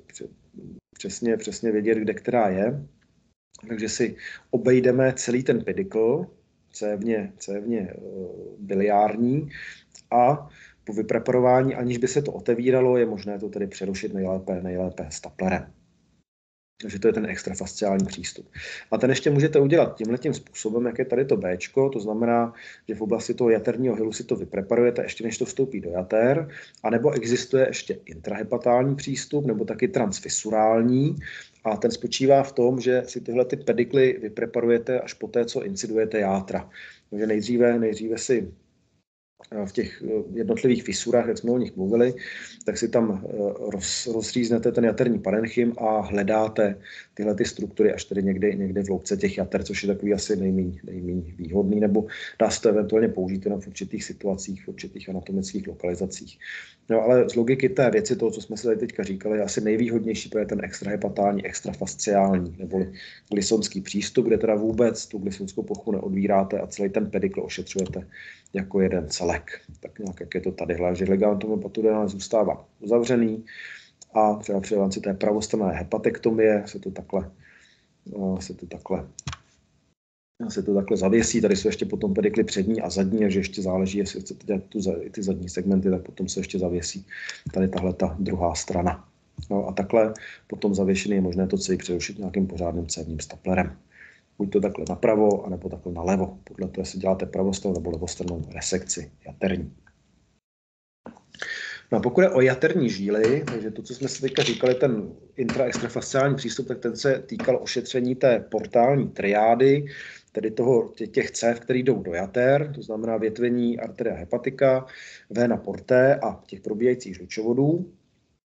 přesně, přesně vědět, kde která je. Takže si obejdeme celý ten pedikl, cévně, cévně biliární a po vypreparování, aniž by se to otevíralo, je možné to tedy přerušit nejlépe, nejlépe staplerem. Takže to je ten extrafasciální přístup. A ten ještě můžete udělat tímhletím způsobem, jak je tady to Bčko, to znamená, že v oblasti toho jaterního hylu si to vypreparujete ještě než to vstoupí do jater, anebo existuje ještě intrahepatální přístup, nebo taky transfisurální, a ten spočívá v tom, že si tyhle ty pedikly vypreparujete až poté, co incidujete játra. Takže nejdříve, nejdříve si v těch jednotlivých fisurách, jak jsme o nich mluvili, tak si tam roz, rozříznete ten jaterní parenchym a hledáte tyhle ty struktury až tedy někdy, někdy v hloubce těch jater, což je takový asi nejméně nejméně výhodný, nebo dá se to eventuálně použít jenom v určitých situacích, v určitých anatomických lokalizacích. No, ale z logiky té věci, toho, co jsme si tady teďka říkali, je asi nejvýhodnější, to je ten extrahepatální, extrafasciální, neboli glisonský přístup, kde teda vůbec tu glisonskou pochvu neodvíráte a celý ten pedikl ošetřujete jako jeden celek. Tak nějak, jak je to tady, že ligamentum hepatoduodenále zůstává uzavřený a třeba při rámci té pravostranné hepatektomie se to takhle, se to takhle se to takhle zavěsí, tady jsou ještě potom pedikly přední a zadní, takže ještě záleží, jestli chcete dělat tu, ty zadní segmenty, tak potom se ještě zavěsí tady tahle ta druhá strana. No a takhle potom zavěšený je možné to celé přerušit nějakým pořádným cévním staplerem. Buď to takhle napravo, anebo takhle nalevo, podle toho, jestli děláte pravostrannou nebo levostrannou resekci jaterní. No a pokud je o jaterní žíly, takže to, co jsme si teďka říkali, ten intraextrafasciální přístup, tak ten se týkal ošetření té portální triády, tedy toho, těch cév, které jdou do jater, to znamená větvení arteria hepatica, vena portae a těch probíhajících žlučovodů.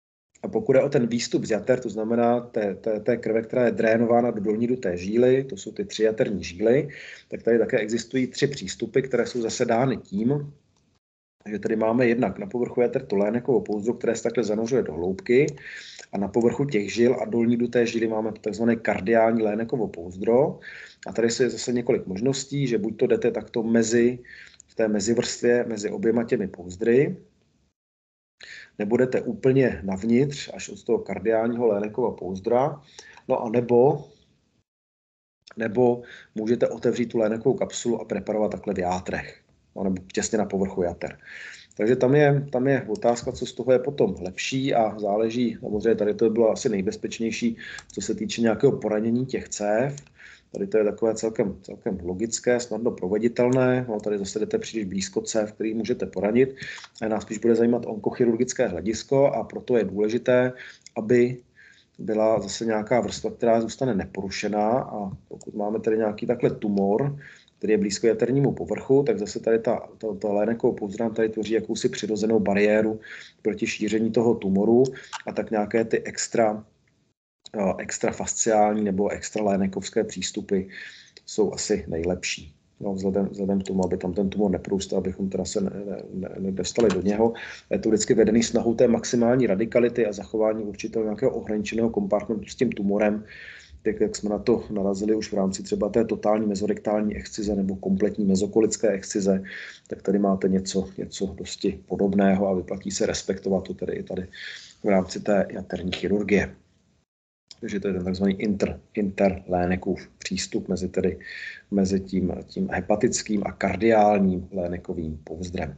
A pokud je o ten výstup z jater, to znamená té, té, té krve, která je drénována do dolní duté žíly, to jsou ty tři jaterní žíly, tak tady také existují tři přístupy, které jsou zase dány tím, že tady máme jednak na povrchu jater to lénekovo pouzdro, které se takhle zanořuje do hloubky, a na povrchu těch žil a dolní duté žíly máme takzvané kardiální lénekovo pouzdro. A tady je zase několik možností, že buď to jdete takto mezi, v té mezivrstvě mezi oběma těmi pouzdry, nebudete úplně navnitř, až od toho kardiálního lénekova pouzdra, no a nebo, nebo můžete otevřít tu lénekovou kapsulu a preparovat takhle v játrech, no, nebo těsně na povrchu jater. Takže tam je, tam je otázka, co z toho je potom lepší a záleží, samozřejmě tady to bylo asi nejbezpečnější, co se týče nějakého poranění těch cév. Tady to je takové celkem, celkem logické, snadno proveditelné. No, tady zase jdete příliš blízko cév, který můžete poranit. A nás spíš bude zajímat onkochirurgické hledisko a proto je důležité, aby byla zase nějaká vrstva, která zůstane neporušená. A pokud máme tady nějaký takhle tumor, který je blízko jaternímu povrchu, tak zase tady ta, ta, ta léneková pouzdra tady tvoří jakousi přirozenou bariéru proti šíření toho tumoru a tak nějaké ty extra extra fasciální nebo extra lénekovské přístupy jsou asi nejlepší. No, vzhledem, vzhledem k tomu, aby tam ten tumor neprůstal, abychom teda se nedostali ne, ne, do něho. Je to vždycky vedený snahou té maximální radikality a zachování určitého nějakého ohraničeného kompartmentu s tím tumorem, tak jak jsme na to narazili už v rámci třeba té totální mezorektální excize nebo kompletní mezokolické excize, tak tady máte něco, něco dosti podobného a vyplatí se respektovat to tedy i tady v rámci té jaterní chirurgie. Takže to je ten takzvaný inter, interlénekův přístup mezi, tedy, mezi tím, tím hepatickým a kardiálním lénekovým pouzdrem.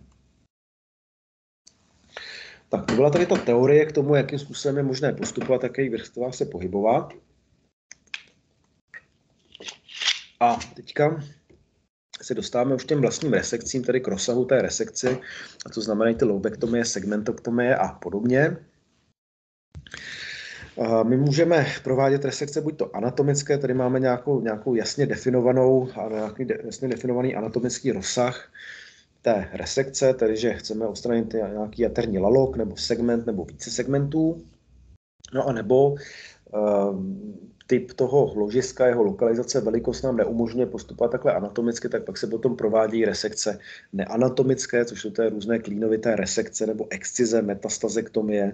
Tak to byla tady ta teorie k tomu, jakým způsobem je možné postupovat, jaký vrstvách se pohybovat. A teďka se dostáváme už těm vlastním resekcím, tedy k rozsahu té resekce, a to znamená ty loubektomie, segmentoktomie a podobně. My můžeme provádět resekce buď to anatomické, tady máme nějakou, nějakou jasně definovanou a nějaký jasně definovaný anatomický rozsah té resekce, tedy že chceme odstranit nějaký jaterní lalok nebo segment nebo více segmentů. No a nebo uh, typ toho ložiska, jeho lokalizace, velikost nám neumožňuje postupovat takhle anatomicky, tak pak se potom provádí resekce neanatomické, což jsou té různé klínovité resekce nebo excize, metastazektomie,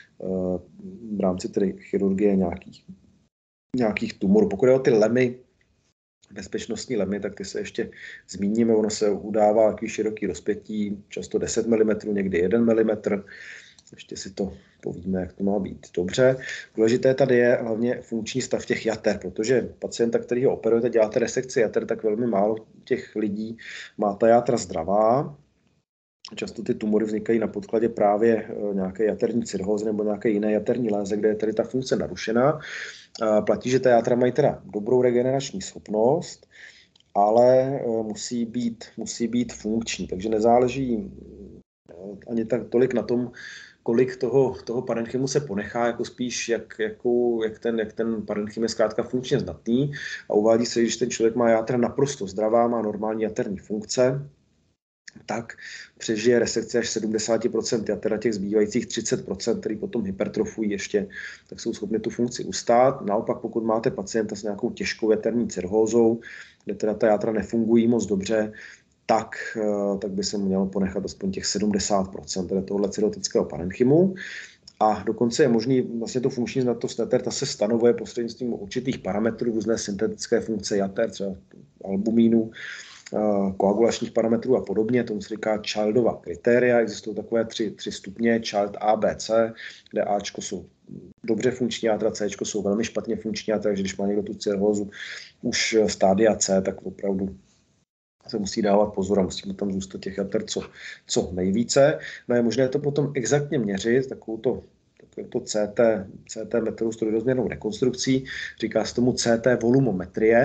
v rámci tedy chirurgie nějakých, nějakých tumorů. Pokud je o ty lemy, bezpečnostní lemy, tak ty se ještě zmíníme. Ono se udává takový široký rozpětí, často deset milimetrů, někdy jedna milimetr. Ještě si to povíme, jak to má být. Dobře. Důležité tady je hlavně funkční stav těch jater, protože pacienta, který ho operujete, děláte resekci jater, tak velmi málo těch lidí má ta játra zdravá. Často ty tumory vznikají na podkladě právě nějaké jaterní cirhózy nebo nějaké jiné jaterní léze, kde je tedy ta funkce narušená. Platí, že ta játra mají teda dobrou regenerační schopnost, ale musí být, musí být funkční. Takže nezáleží ani tak tolik na tom, kolik toho, toho parenchymu se ponechá, jako spíš, jak, jako, jak, ten, jak ten parenchym je zkrátka funkčně zdatný. A uvádí se, že ten člověk má játra naprosto zdravá, má normální jaterní funkce, tak přežije resekci až sedmdesát procent jater, těch zbývajících třicet procent, který potom hypertrofují ještě, tak jsou schopni tu funkci ustát. Naopak, pokud máte pacienta s nějakou těžkou jaterní cirhózou, kde teda ta játra nefungují moc dobře, tak, tak by se mělo ponechat aspoň těch sedmdesát procent teda tohohle cirhotického parenchymu. A dokonce je možný, vlastně to funkční znatost jater, ta se stanovuje prostřednictvím určitých parametrů, různé syntetické funkce jater, třeba albumínu, koagulačních parametrů a podobně, tomu se říká Childova kritéria. Existují takové tři, tři stupně, Child A, B, C, kde Ačko jsou dobře funkční játra, Cčko jsou velmi špatně funkční játra, takže když má někdo tu cirhózu už stádia C, tak opravdu se musí dávat pozor a musí mu tam zůstat těch jater co, co nejvíce. No je možné to potom exaktně měřit, takovou to to C T, C T metodou s trojrozměrnou rekonstrukcí, říká se tomu C T volumometrie.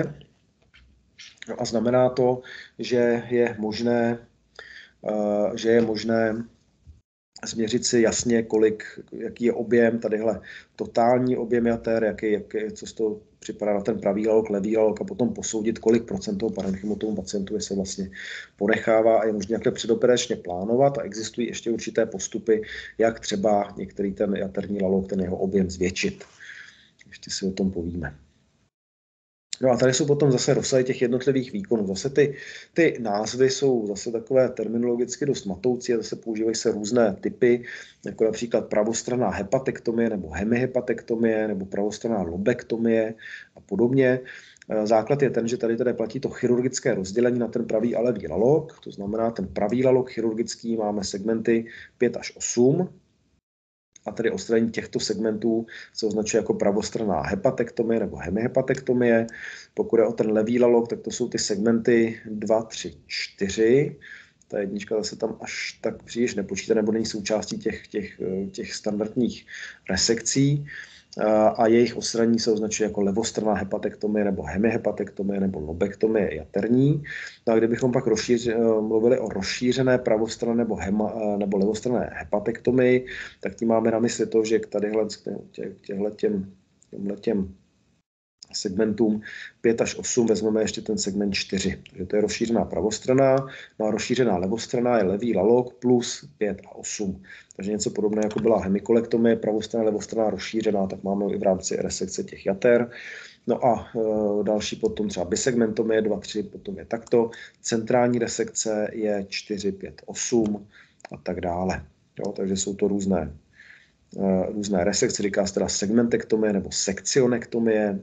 No a znamená to, že je možné, že je možné změřit si jasně, kolik, jaký je objem, tadyhle totální objem jater, jaký, jaký, co z toho připadá na ten pravý lalok, levý lalok a potom posoudit, kolik procent toho parenchymu tomu pacientovi se vlastně ponechává a je možné nějaké předoperačně plánovat a existují ještě určité postupy, jak třeba některý ten jaterní lalok, ten jeho objem zvětšit. Ještě si o tom povíme. No a tady jsou potom zase rozsahy těch jednotlivých výkonů. Zase ty, ty názvy jsou zase takové terminologicky dost matoucí a zase používají se různé typy, jako například pravostranná hepatektomie nebo hemihepatektomie nebo pravostranná lobektomie a podobně. Základ je ten, že tady tedy platí to chirurgické rozdělení na ten pravý a levý lalok. To znamená, ten pravý lalok chirurgický máme segmenty pět až osm. A tedy odstranění těchto segmentů se označuje jako pravostranná hepatektomie nebo hemihepatektomie. Pokud je o ten levý lalok, tak to jsou ty segmenty dva, tři, čtyři. Ta jednička zase tam až tak příliš nepočítá, nebo není součástí těch, těch, těch standardních resekcí. A jejich odstranění se označuje jako levostranná hepatektomie nebo hemihepatektomie nebo lobektomie jaterní. No a kdybychom pak rozšíři, mluvili o rozšířené pravostranné nebo, hema, nebo levostranné hepatektomii, tak tím máme na mysli to, že k tadyhle těmhle těm, těmhle těm segmentům pět až osm vezmeme ještě ten segment čtyři. Takže to je rozšířená pravostrana, no a rozšířená levostrana je levý lalok plus pět a osm. Takže něco podobné, jako byla hemikolektomie, pravostrana, levostrana rozšířená, tak máme i v rámci resekce těch jater. No a e, další potom třeba bisegmentomie dva, tři, potom je takto. Centrální resekce je čtyři, pět, osm a tak dále. Jo, takže jsou to různé, e, různé resekce, říká se teda segmentektomie nebo sekcionektomie.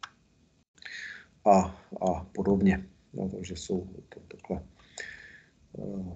A, a podobně. No, takže jsou to takhle, uh,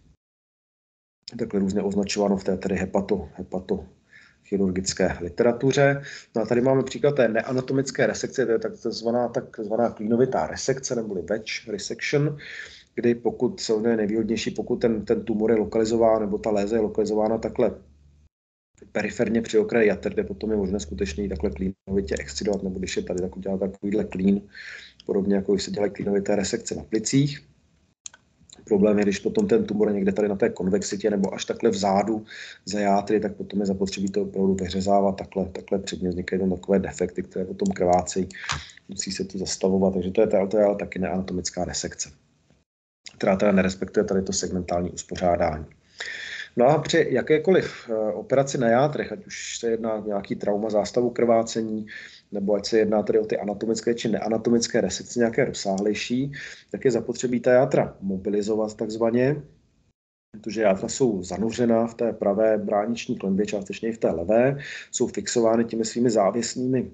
takhle různě označováno v té tedy hepato, hepato chirurgické literatuře. No a tady máme příklad té neanatomické resekce, to je takzvaná, takzvaná klínovitá resekce, neboli wedge resection, kdy pokud se je nejvýhodnější, pokud ten, ten tumor je lokalizován, nebo ta léze je lokalizována takhle periferně při okraji jater, kde potom je možné skutečně takhle klínovitě excidovat, nebo když je tady tak udělat takovýhle klín, podobně jako když se dělají klínovité resekce na plicích. Problém je, když potom ten tumor je někde tady na té konvexitě nebo až takhle vzadu za játry, tak potom je zapotřebí to opravdu vyřezávat takhle, takhle předně, vznikají tam takové defekty, které potom krvácejí, musí se to zastavovat, takže to je, to je ale taky neanatomická resekce, která teda nerespektuje tady to segmentální uspořádání. No a při jakékoliv operaci na játrech, ať už se jedná o nějaký trauma, zástavu krvácení, nebo ať se jedná tedy o ty anatomické či neanatomické resekce nějaké rozsáhlejší, tak je zapotřebí ta játra mobilizovat takzvaně, protože játra jsou zanuřená v té pravé brániční klenbě, částečně i v té levé, jsou fixovány těmi svými závěsnými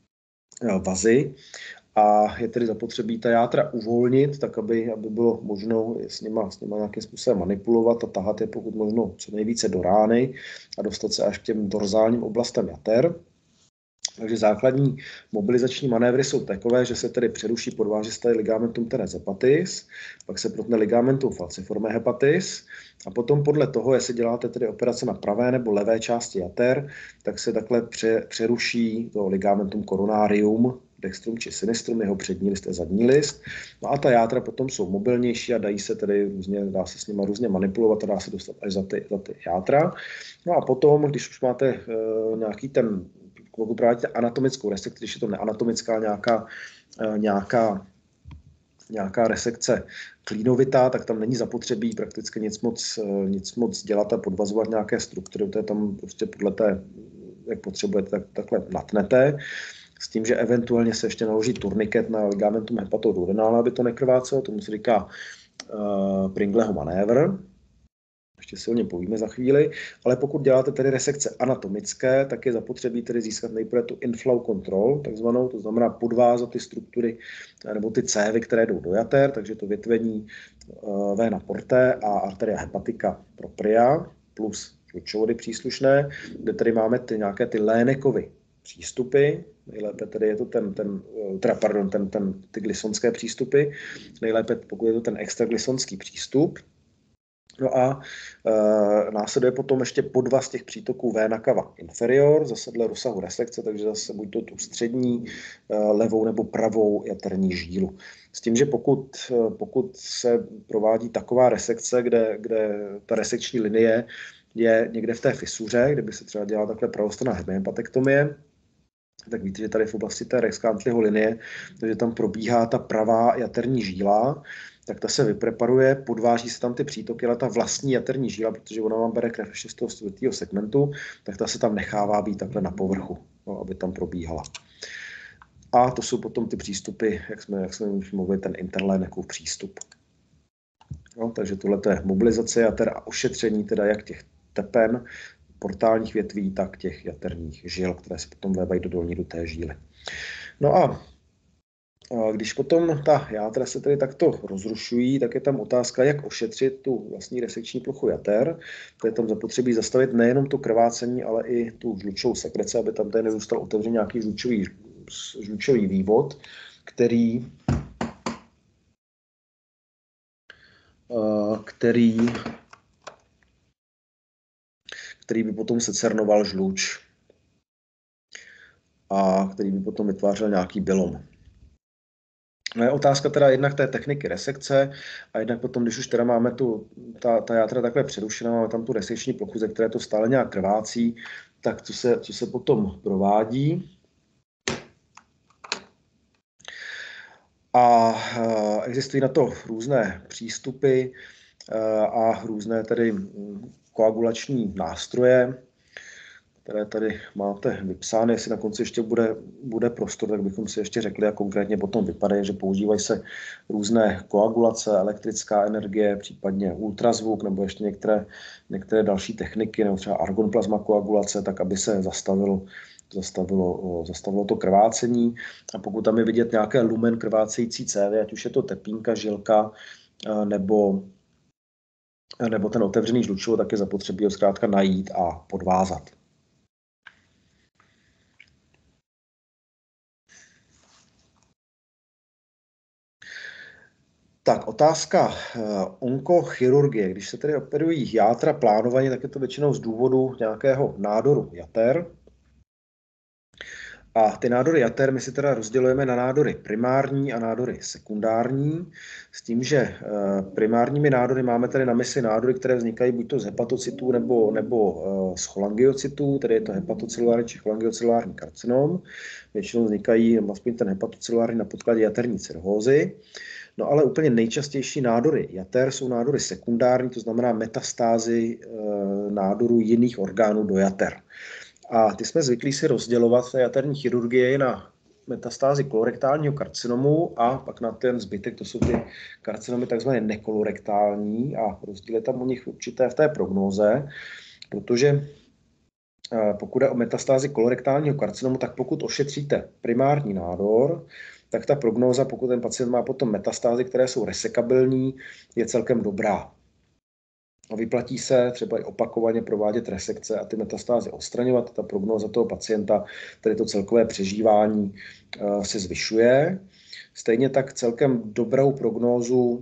vazy. A je tedy zapotřebí ta játra uvolnit, tak aby, aby bylo možno s nima, s nima nějakým způsobem manipulovat a tahat je pokud možno co nejvíce do rány a dostat se až k těm dorzálním oblastem jater. Takže základní mobilizační manévry jsou takové, že se tedy přeruší podvážisté ligamentum teres hepatis, pak se protne ligamentum falciforme hepatis a potom podle toho, jestli děláte tedy operace na pravé nebo levé části jater, tak se takhle pře, přeruší to ligamentum coronarium, dextrum či sinistrum, jeho přední list a zadní list. No a ta játra potom jsou mobilnější a dají se tedy různě, dá se s nimi různě manipulovat a dá se dostat až za ty, za ty játra. No a potom, když už máte uh, nějaký ten, pokud prováděte anatomickou resekci, když je to neanatomická nějaká, uh, nějaká, nějaká resekce klínovitá, tak tam není zapotřebí prakticky nic moc, uh, nic moc dělat a podvazovat nějaké struktury, to je tam prostě podle té, jak potřebujete, tak, takhle natnete. S tím, že eventuálně se ještě naloží turniket na ligamentum hepatoduodenále, aby to nekrvácelo, tomu se říká uh, Pringleho manévr. Ještě si o něm povíme za chvíli, ale pokud děláte tedy resekce anatomické, tak je zapotřebí tedy získat nejprve tu inflow control, takzvanou, to znamená podvázat ty struktury nebo ty cévy, které jdou do jater, takže to větvení uh, vena portae a arteria hepatica propria plus žlučovody příslušné, kde tady máme ty nějaké ty Lénekovy přístupy, nejlépe tedy je to ten, ten, teda pardon, ten, ten, ty glisonské přístupy, nejlépe pokud je to ten extraglisonský přístup. No a e, následuje potom ještě podvaz těch přítoků vena cava inferior, zase dle rozsahu resekce, takže zase buď to tu střední, e, levou nebo pravou jaterní žílu. S tím, že pokud, pokud se provádí taková resekce, kde, kde ta resekční linie je někde v té fisuře, kde by se třeba dělala takhle pravostranná hemihepatektomie, tak víte, že tady v oblasti té Rex-Cantliho linie, takže tam probíhá ta pravá jaterní žíla, tak ta se vypreparuje, podváží se tam ty přítoky, ale ta vlastní jaterní žíla, protože ona vám bere krev ještě z toho čtvrtého segmentu, tak ta se tam nechává být takhle na povrchu, no, aby tam probíhala. A to jsou potom ty přístupy, jak jsme, jak jsme mluvili, ten interlénekův přístup. No, takže tohle je mobilizace jater a ošetření teda jak těch tepen, portálních větví, tak těch jaterních žil, které se potom vévají do dolní duté žíly. No a když potom ta játra se tedy takto rozrušují, tak je tam otázka, jak ošetřit tu vlastní resekční plochu jater. To je tam zapotřebí zastavit nejenom to krvácení, ale i tu žlučovou sekreci, aby tam tady nezůstal otevřený nějaký žlučový, žlučový vývod, který, který, který by potom secernoval žluč a který by potom vytvářel nějaký bylom. No je otázka teda jednak té techniky resekce a jednak potom, když už teda máme tu, ta, ta játra takhle přerušená, máme tam tu resekční plochu, ze které to stále nějak krvácí, tak co se, co se potom provádí. A existují na to různé přístupy a různé tedy koagulační nástroje, které tady máte vypsány. Jestli na konci ještě bude, bude prostor, tak bychom si ještě řekli, jak konkrétně potom vypadají, že používají se různé koagulace, elektrická energie, případně ultrazvuk, nebo ještě některé, některé další techniky, nebo třeba argonplazma koagulace, tak aby se zastavilo, zastavilo, zastavilo to krvácení. A pokud tam je vidět nějaké lumen krvácející cévy, ať už je to tepínka, žilka, nebo, nebo ten otevřený žlučovod, tak je zapotřebí ho zkrátka najít a podvázat. Tak, otázka uh, onkochirurgie. Když se tedy operují játra plánovaně, tak je to většinou z důvodu nějakého nádoru jater. A ty nádory jater my si teda rozdělujeme na nádory primární a nádory sekundární, s tím, že uh, primárními nádory máme tady na mysli nádory, které vznikají buď to z hepatocytů nebo, nebo uh, z cholangiocytů, tedy je to hepatocelulární či cholangiocelulární karcinom. Většinou vznikají, nebo aspoň ten hepatocelulární na podkladě jaterní cirhózy. No ale úplně nejčastější nádory jater jsou nádory sekundární, to znamená metastázy e, nádorů jiných orgánů do jater. A ty jsme zvyklí si rozdělovat v té jaterní chirurgii na metastázy kolorektálního karcinomu a pak na ten zbytek, to jsou ty karcinomy takzvané nekolorektální a rozdíl je tam u nich určité v té prognóze, protože e, pokud je o metastázy kolorektálního karcinomu, tak pokud ošetříte primární nádor, tak ta prognóza, pokud ten pacient má potom metastázy, které jsou resekabilní, je celkem dobrá. A vyplatí se třeba i opakovaně provádět resekce a ty metastázy odstraňovat. Ta prognóza toho pacienta, tedy to celkové přežívání, se zvyšuje. Stejně tak celkem dobrou prognózu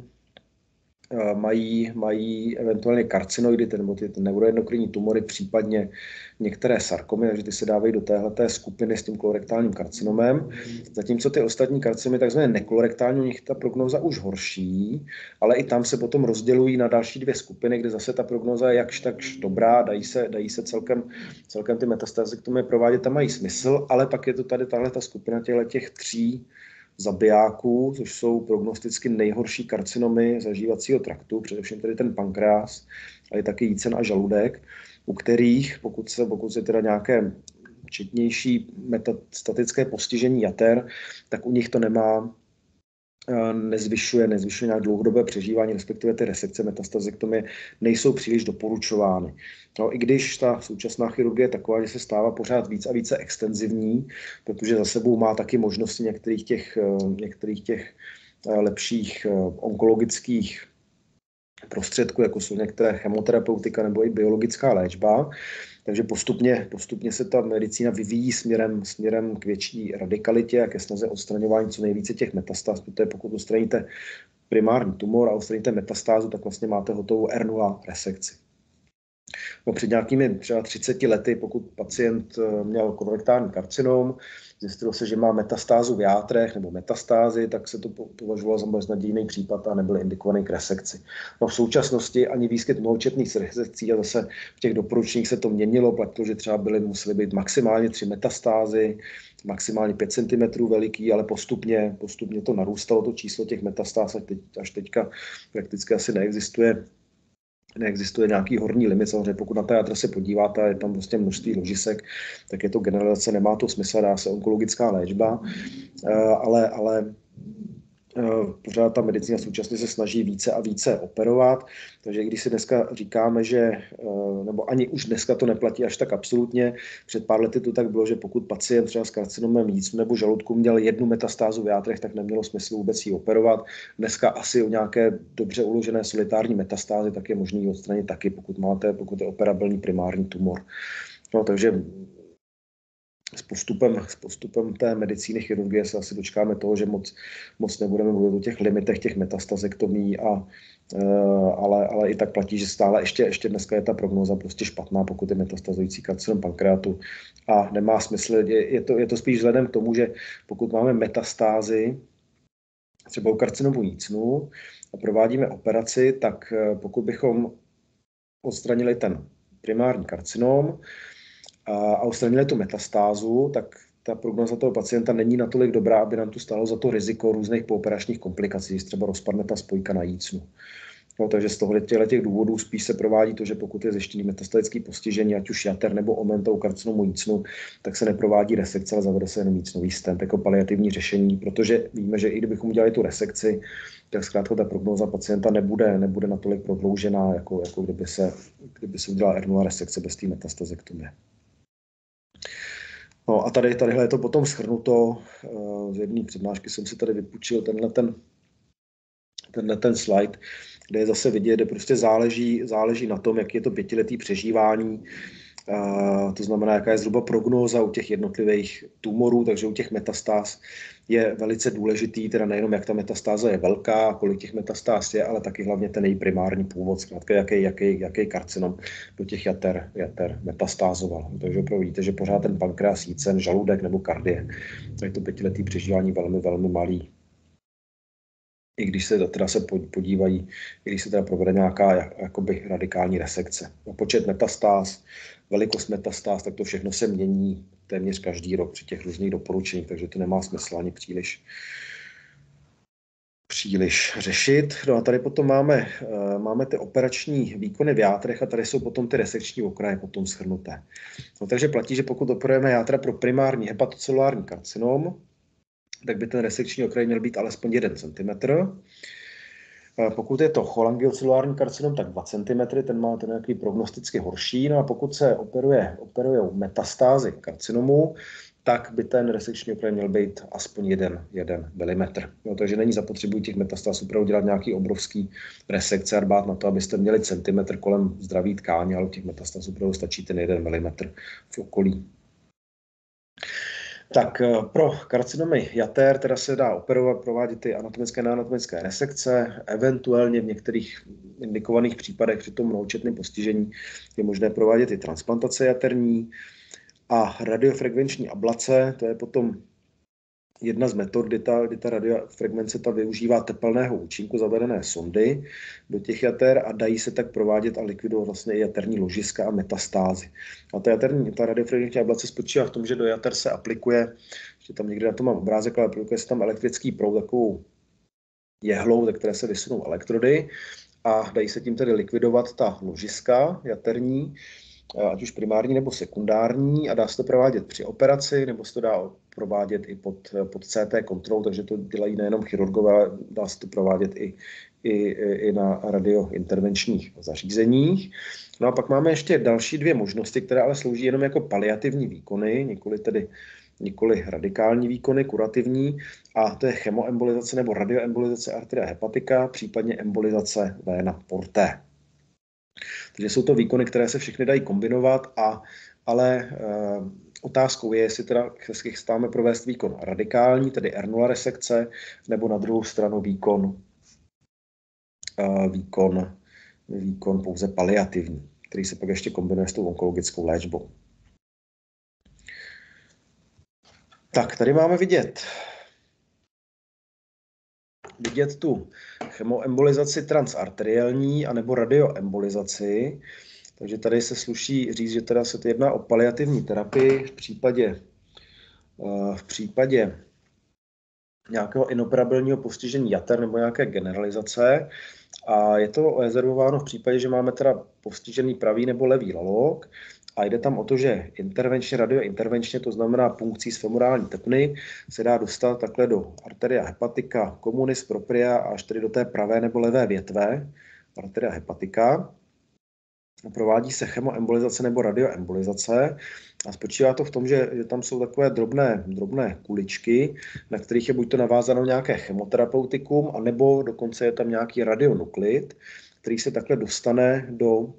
mají, mají eventuálně karcinoidy, nebo ty neuroendokrinní tumory, případně některé sarkomy, takže ty se dávají do téhleté skupiny s tím kolorektálním karcinomem. Zatímco ty ostatní karcinomy, takzvané nekolorektální, u nich ta prognóza už horší, ale i tam se potom rozdělují na další dvě skupiny, kde zase ta prognóza je jakž takž dobrá, dají se, dají se celkem, celkem ty metastázy k tomu je provádět, tam mají smysl, ale pak je to tady tahleta skupina těch tří zabijáků, což jsou prognosticky nejhorší karcinomy zažívacího traktu, především tedy ten pankreas, ale taky jícen a žaludek, u kterých, pokud se, pokud se teda nějaké četnější metastatické postižení jater, tak u nich to nemá, nezvyšuje, nezvyšuje nějak dlouhodobé přežívání, respektive ty resekce metastazektomie nejsou příliš doporučovány. No, i když ta současná chirurgie je taková, že se stává pořád víc a více extenzivní, protože za sebou má taky možnosti některých těch, některých těch lepších onkologických prostředků, jako jsou některé chemoterapeutika nebo i biologická léčba. Takže postupně, postupně se ta medicína vyvíjí směrem, směrem k větší radikalitě a ke snaze odstraňování co nejvíce těch metastáz, protože pokud odstraníte primární tumor a odstraníte metastázu, tak vlastně máte hotovou R nula resekci. No, před nějakými třeba třiceti lety, pokud pacient měl kolorektální karcinom, zjistilo se, že má metastázu v játrech nebo metastázy, tak se to považovalo za beznadějný případ a nebyl indikovaný k resekci. No, v současnosti ani výskyt mnohočetných resekcí a zase v těch doporučeních se to měnilo, platilo, že třeba byly, musely být maximálně tři metastázy, maximálně pět centimetrů veliký, ale postupně, postupně to narůstalo, to číslo těch metastáz, teď, až teďka prakticky asi neexistuje neexistuje nějaký horní limit. Samozřejmě pokud na té játra se podíváte, je tam prostě množství ložisek, tak je to generalizace, nemá to smysl, dá se onkologická léčba, ale, ale pořád ta medicína současně se snaží více a více operovat, takže když si dneska říkáme, že, nebo ani už dneska to neplatí až tak absolutně, před pár lety to tak bylo, že pokud pacient třeba s karcinomem jícnu nebo žaludku měl jednu metastázu v játrech, tak nemělo smysl vůbec ji operovat. Dneska asi o nějaké dobře uložené solitární metastázy tak je možný ji odstranit taky, pokud máte, pokud je operabilní primární tumor. No, takže S postupem, s postupem té medicíny, chirurgie se asi dočkáme toho, že moc, moc nebudeme mluvit o těch limitech těch metastazektomí, a, ale, ale i tak platí, že stále ještě, ještě dneska je ta prognóza prostě špatná, pokud je metastazující karcinom pankreatu a nemá smysl. Je, je, to, je to spíš vzhledem k tomu, že pokud máme metastázy, třeba u karcinomu jícnu a provádíme operaci, tak pokud bychom odstranili ten primární karcinom, a odstranili tu metastázu, tak ta prognóza toho pacienta není natolik dobrá, aby nám tu stálo za to riziko různých pooperačních komplikací, třeba rozpadne ta spojka na jícnu. No, takže z tohoto těch důvodů spíš se provádí to, že pokud je zjištěný metastatický postižení, ať už jater nebo omentou karcinomu jícnu, tak se neprovádí resekce, ale zavede se jenom jícnový stent jako paliativní řešení, protože víme, že i kdybychom udělali tu resekci, tak zkrátka ta prognóza pacienta nebude, nebude natolik prodloužená, jako, jako kdyby se, kdyby se udělala ernulová resekce bez té metastazektomie. No a tady, tadyhle je to potom shrnuto. Z jedné přednášky jsem si tady vypůjčil tenhle ten, tenhle ten slide, kde je zase vidět, kde prostě záleží, záleží na tom, jak je to pětiletý přežívání. Uh, to znamená, jaká je zhruba prognóza u těch jednotlivých tumorů, takže u těch metastáz je velice důležitý, teda nejenom jak ta metastáza je velká, kolik těch metastáz je, ale taky hlavně ten její primární původ, zkrátka jaký, jaký, jaký karcinom do těch jater, jater metastázoval. Takže opravdu vidíte, že pořád ten pankreas, jícen, žaludek nebo kardie, to je to pětiletý přežívání velmi, velmi malý. I když se teda se podívají, i když se teda provede nějaká jakoby radikální resekce. Počet metastáz, velikost metastáz, tak to všechno se mění téměř každý rok při těch různých doporučeních, takže to nemá smysl ani příliš, příliš řešit. No a tady potom máme, máme ty operační výkony v játrech a tady jsou potom ty resekční okraje potom shrnuté. No, takže platí, že pokud operujeme játra pro primární hepatocelulární karcinom, tak by ten resekční okraj měl být alespoň jeden centimetr. Pokud je to cholangiocelulární karcinom, tak dva centimetry, ten má ten nějaký prognosticky horší. No a pokud se operuje, operuje metastázy karcinomu, tak by ten resekční okraj měl být aspoň jeden milimetr. No, takže není zapotřebí těch metastáz opravdu dělat nějaký obrovský resekce a dbát na to, abyste měli centimetr kolem zdraví tkáně, ale u těch metastáz opravdu stačí ten jeden milimetr v okolí. Tak pro karcinomy jater teda se dá operovat, provádět ty anatomické a neanatomické resekce, eventuálně v některých indikovaných případech při tom mnohočetném postižení je možné provádět i transplantace jaterní a radiofrekvenční ablace, to je potom jedna z metod, kdy ta, kdy ta radiofrekvence ta využívá tepelného účinku zavedené sondy do těch jater a dají se tak provádět a likvidovat vlastně i jaterní ložiska a metastázy. A ta, jaterní, ta radiofrekvenční ablace spočívá v tom, že do jater se aplikuje, že tam někde na to mám obrázek, ale aplikuje se tam elektrický proud, takovou jehlou, ze které se vysunou elektrody a dají se tím tedy likvidovat ta ložiska jaterní, ať už primární nebo sekundární, a dá se to provádět při operaci, nebo se to dá provádět i pod, pod C T kontrolou, takže to dělají nejenom chirurgové, ale dá se to provádět i, i, i na radiointervenčních zařízeních. No a pak máme ještě další dvě možnosti, které ale slouží jenom jako paliativní výkony, nikoli tedy nikoli radikální výkony, kurativní, a to je chemoembolizace nebo radioembolizace arteria hepatica, případně embolizace vena portae. Takže jsou to výkony, které se všechny dají kombinovat, a, ale e, otázkou je, jestli teda se chystáme provést výkon radikální, tedy ernula resekce, nebo na druhou stranu výkon, e, výkon, výkon pouze paliativní. který se pak ještě kombinuje s tou onkologickou léčbou. Tak, tady máme vidět, vidět tu chemoembolizaci transarteriální anebo radioembolizaci. Takže tady se sluší říct, že teda se to jedná o paliativní terapii v případě, v případě nějakého inoperabilního postižení jater nebo nějaké generalizace. A je to rezervováno v případě, že máme teda postižený pravý nebo levý lalok. A jde tam o to, že intervenčně, radiointervenčně, to znamená punkcí z femorální tepny, se dá dostat takhle do arteria hepatica communis propria až tedy do té pravé nebo levé větve, arteria hepatica. Provádí se chemoembolizace nebo radioembolizace a spočívá to v tom, že, že tam jsou takové drobné, drobné kuličky, na kterých je buď to navázáno nějaké chemoterapeutikum, anebo dokonce je tam nějaký radionuklid, který se takhle dostane do,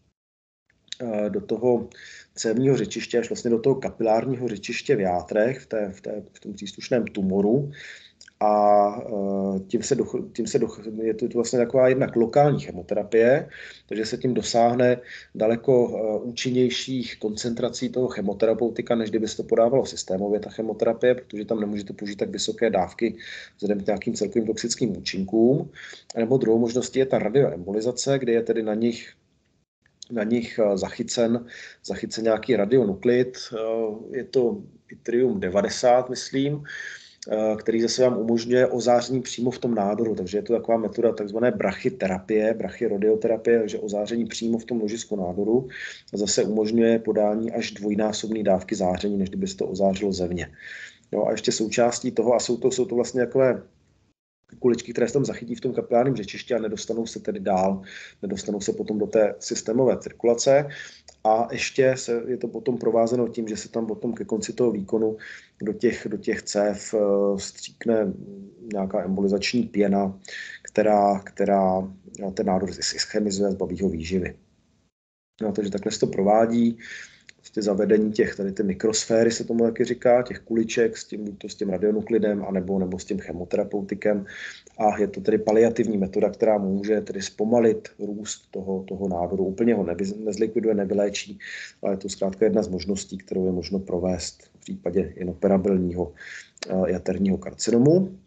do toho cévního řečiště, až vlastně do toho kapilárního řečiště v játrech, v, té, v, té, v tom příslušném tumoru. A tím se, do, tím se do, je to vlastně taková jednak lokální chemoterapie, takže se tím dosáhne daleko účinnějších koncentrací toho chemoterapeutika, než kdyby se to podávalo systémově, ta chemoterapie, protože tam nemůžete použít tak vysoké dávky vzhledem k nějakým celkovým toxickým účinkům. A nebo druhou možností je ta radioembolizace, kde je tedy na nich na nich zachycen, zachycen nějaký radionuklid, je to yttrium devadesát, myslím, který zase vám umožňuje ozáření přímo v tom nádoru, takže je to taková metoda takzvané brachyterapie, brachyrhodioterapie, takže ozáření přímo v tom ložisku nádoru a zase umožňuje podání až dvojnásobné dávky záření, než kdyby se to ozářilo zevně. Jo, a ještě součástí toho, a jsou to, jsou to vlastně takové kuličky, které se tam zachytí v tom kapilárním řečišti a nedostanou se tedy dál, nedostanou se potom do té systémové cirkulace. A ještě se, je to potom provázeno tím, že se tam potom ke konci toho výkonu do těch, do těch cév stříkne nějaká embolizační pěna, která, která ten nádor ischemizuje, zbaví ho výživy. No, takže takhle se to provádí. Prostě zavedení těch, tady ty mikrosféry se tomu taky říká, těch kuliček s tím, buď to s tím radionuklidem, anebo, nebo s tím chemoterapeutikem. A je to tedy paliativní metoda, která může tedy zpomalit růst toho, toho nádoru. Úplně ho nevy, nezlikviduje, nevyléčí, ale je to zkrátka jedna z možností, kterou je možno provést v případě inoperabilního uh, jaterního karcinomu.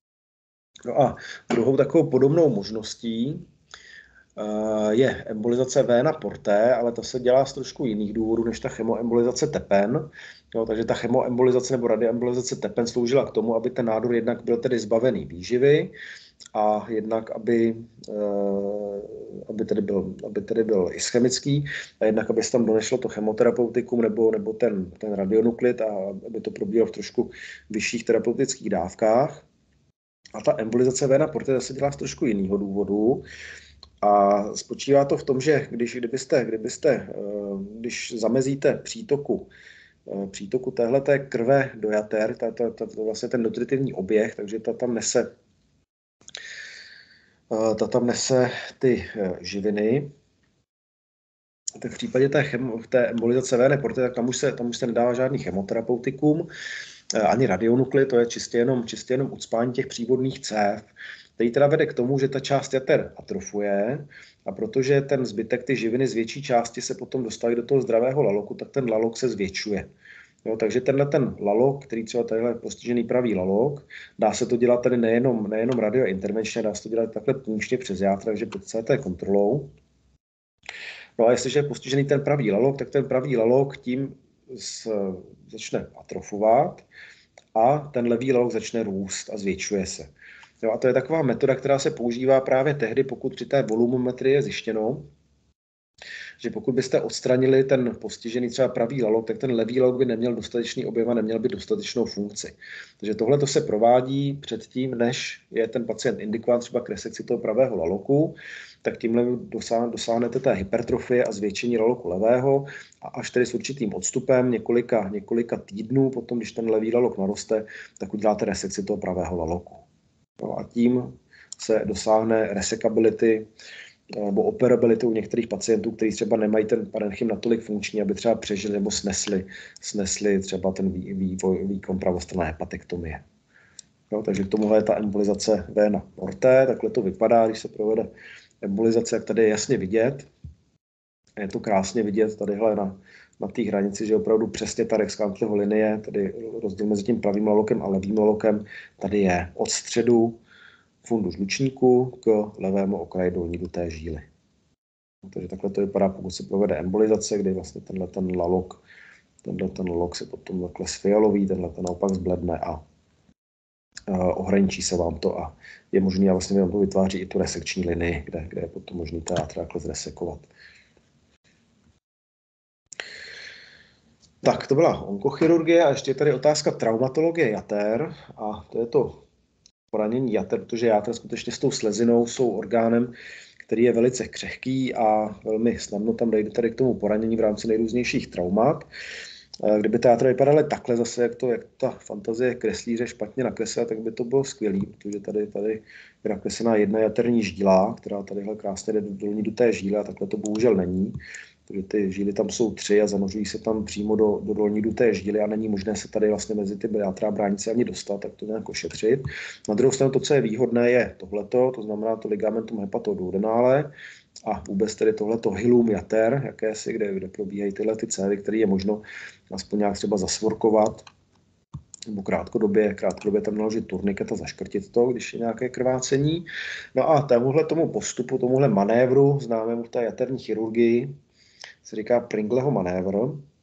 No a druhou takovou podobnou možností je embolizace vena portae, ale to se dělá z trošku jiných důvodů než ta chemoembolizace tepen. Jo, takže ta chemoembolizace nebo radioembolizace tepen sloužila k tomu, aby ten nádor jednak byl tedy zbavený výživy a jednak, aby, aby, tedy, byl, aby tedy byl ischemický a jednak, aby se tam donešlo to chemoterapeutikum nebo, nebo ten, ten radionuklid a aby to probíhalo v trošku vyšších terapeutických dávkách. A ta embolizace vena portae se dělá z trošku jiného důvodu. A spočívá to v tom, že když, kdybyste, kdybyste, když zamezíte přítoku, přítoku téhleté krve do jater, ta, ta, ta, to vlastně ten nutritivní oběh, takže ta tam nese, ta tam nese ty živiny, tak v případě té, chem, té embolizace vené portae, tak tam už, se, tam už se nedává žádný chemoterapeutikum, ani radionuklid, to je čistě jenom, čistě jenom ucpání těch přívodných cév, který teda vede k tomu, že ta část jater atrofuje a protože ten zbytek, ty živiny z větší části se potom dostaví do toho zdravého laloku, tak ten lalok se zvětšuje. Jo, takže tenhle ten lalok, který třeba tadyhle postižený pravý lalok, dá se to dělat tady nejenom, nejenom radiointervenčně, dá se to dělat takhle punkčně přes játra, takže pod C T kontrolou. No a jestliže je postižený ten pravý lalok, tak ten pravý lalok tím z, začne atrofovat a ten levý lalok začne růst a zvětšuje se. Jo, a to je taková metoda, která se používá právě tehdy, pokud při té volumometrii je zjištěno, že pokud byste odstranili ten postižený třeba pravý lalok, tak ten levý lalok by neměl dostatečný objev a neměl by dostatečnou funkci. Takže tohle to se provádí předtím, než je ten pacient indikován třeba k resekci toho pravého laloku, tak tímhle dosáhnete té hypertrofie a zvětšení laloku levého a až tedy s určitým odstupem několika, několika týdnů, potom když ten levý lalok naroste, tak uděláte resekci toho pravého laloku. No a tím se dosáhne resekability nebo operability u některých pacientů, kteří třeba nemají ten parenchym natolik funkční, aby třeba přežili nebo snesli, snesli třeba ten vývoj, výkon pravostranné hepatektomie. No, takže k tomuhle je ta embolizace vena portae, takhle to vypadá, když se provede embolizace, jak tady je jasně vidět. Je to krásně vidět tadyhle na, na té hranici, že opravdu přesně ta Rex-Cantleho linie, tedy rozdíl mezi tím pravým lalokem a levým lalokem, tady je od středu fundu žlučníku k levému okraji dolní duté žíly. Takže takhle to vypadá, pokud se provede embolizace, kdy vlastně tenhle ten lalok, tenhle ten lalok se potom takhle sfialoví, tenhle ten naopak zbledne a uh, ohraničí se vám to a je možný, a vlastně vám to vytváří i tu resekční linii, kde, kde je potom možný ta játra takhle zresekovat. Tak, to byla onkochirurgie a ještě tady otázka traumatologie jater a to je to poranění jater, protože játra skutečně s tou slezinou jsou orgánem, který je velice křehký a velmi snadno tam dojde tady k tomu poranění v rámci nejrůznějších traumat. Kdyby ta játra vypadaly takhle zase, jak, to, jak ta fantazie kreslíře špatně nakreslila, tak by to bylo skvělý, protože tady, tady je nakreslená jedna jaterní žíla, která tadyhle krásně jde do dolní do té žíly a takhle to bohužel není. Protože ty žíly tam jsou tři a zanořují se tam přímo do, do dolní do té žíly a není možné se tady vlastně mezi ty játra a bránice ani dostat, tak to nějak ošetřit. Na druhou stranu to, co je výhodné, je tohleto, to znamená to ligamentum hepatoduodenale a vůbec tedy tohleto hilum jater, jakési, kde, kde probíhají tyhle ty cévy, které je možno aspoň nějak třeba zasvorkovat, nebo krátkodobě, krátkodobě tam naložit turniket a zaškrtit to, když je nějaké krvácení. No a tomuhle tomu postupu, tomuhle manévru, známému v té jaterní chirurgii, se říká Pringleho manévr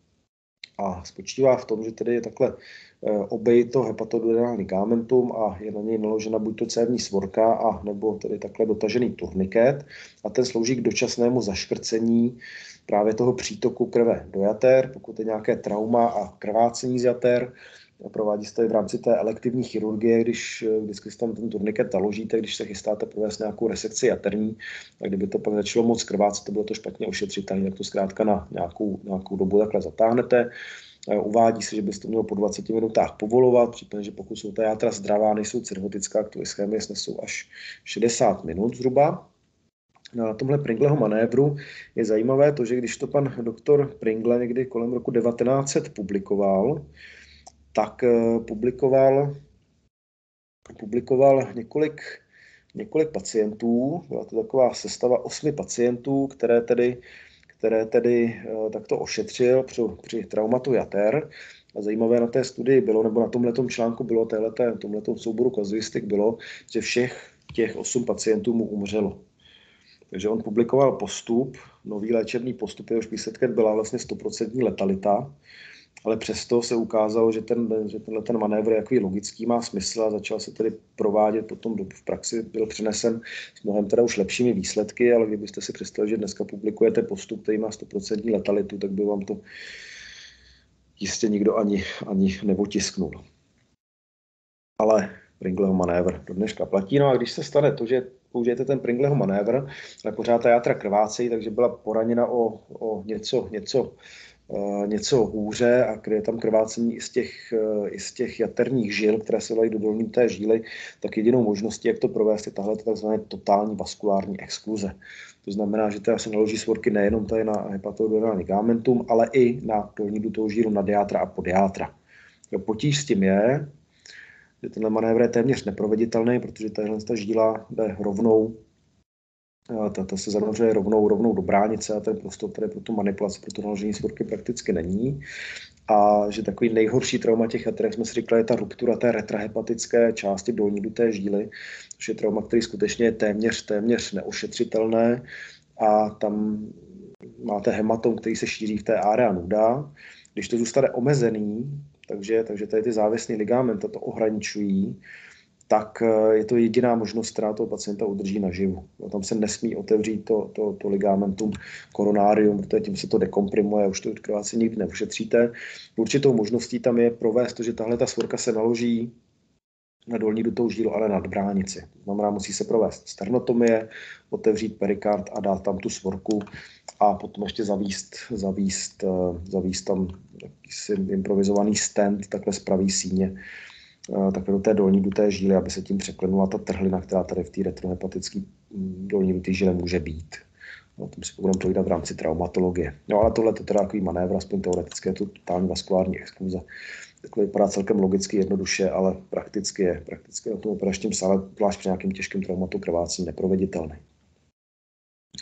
a spočívá v tom, že tedy je takhle obejito hepatoduodenální ligamentum a je na něj naložena buď to cévní svorka a nebo tedy takhle dotažený turniket a ten slouží k dočasnému zaškrcení právě toho přítoku krve do jater, pokud je nějaké trauma a krvácení z jater. Provádí se to v rámci té elektivní chirurgie, když vždycky si tam ten turniket naložíte, když se chystáte provést nějakou resekci jaterní, a kdyby to pak začalo moc krvácet, to bylo to špatně ošetřitelné, tak to zkrátka na nějakou, nějakou dobu takhle zatáhnete. Uvádí se, že byste mělo po dvaceti minutách povolovat, případně, že pokud jsou ta játra zdravá, nejsou cirhotická, tak to ischémie snesou až šedesát minut zhruba. Na tomhle Pringleho manévru je zajímavé to, že když to pan doktor Pringle někdy kolem roku devatenáct set publikoval, tak publikoval, publikoval několik, několik pacientů, byla to taková sestava osmi pacientů, které tedy, které tedy takto ošetřil při, při traumatu jater. A zajímavé na té studii bylo, nebo na tomhletom článku bylo, téhleté, tomhletom souboru kazuistik bylo, že všech těch osm pacientů mu umřelo. Takže on publikoval postup, nový léčebný postup, jehož výsledkem byla vlastně stoprocentní letalita, ale přesto se ukázalo, že, ten, že tenhle ten manévr je jaký logický, má smysl a začal se tedy provádět potom v praxi, byl přenesen s mnohem teda už lepšími výsledky, ale kdybyste si představili, že dneska publikujete postup, který má stoprocentní letalitu, tak by vám to jistě nikdo ani, ani neotisknul. Ale Pringleho manévr do dneška platí. No a když se stane to, že použijete ten Pringleho manévr, ale pořád ta játra krvácejí, takže byla poraněna o, o něco, něco, uh, něco hůře a kde je tam krvácení i z těch, uh, i z těch jaterních žil, které se dají do dolní té žíly, tak jedinou možností, jak to provést, je tahle takzvané totální vaskulární exkluze. To znamená, že teda se naloží svorky nejenom tady na hepatoduodenální ligamentum, ale i na dolní dutou žílu nad játra a pod játra. Potíž s tím je, že tenhle manévr je téměř neproveditelný, protože tahle ta žíla jde rovnou, ta, ta se zanořuje rovnou, rovnou do bránice a ten prostor, který pro tu manipulaci, pro to naložení svorky prakticky není. A že takový nejhorší trauma těch jater, jak jsme si říkali, je ta ruptura té retrahepatické části dolní duté žíly, což je trauma, který skutečně je téměř, téměř neošetřitelné a tam máte hematom, který se šíří v té area nuda. Když to zůstane omezený, takže, takže tady ty závěsné ligamenta to ohraničují, tak je to jediná možnost, která toho pacienta udrží naživu. No, tam se nesmí otevřít to, to, to ligamentum coronárium, protože tím se to dekomprimuje, už to krvácení nikdy neušetříte. Určitou možností tam je provést to, že tahle ta svorka se naloží na dolní dutou žílu, ale nad bránici. To znamená, musí se provést sternotomie, otevřít perikard a dát tam tu svorku a potom ještě zavíst, zavíst, zavíst tam jakýsi improvizovaný stent takhle z pravý síně, takhle do té dolní duté žíly, aby se tím překlenula ta trhlina, která tady v té retrohepatické dolní duté žíle může být. O tom si budeme povídat v rámci traumatologie. No ale tohle je teda takový manévr, aspoň teoretické, je to totální vaskulární exkluze. Takhle vypadá celkem logicky jednoduše, ale prakticky je, prakticky na tom operačním sále, zvlášť při nějakým těžkým traumatu krvácení, neproveditelný.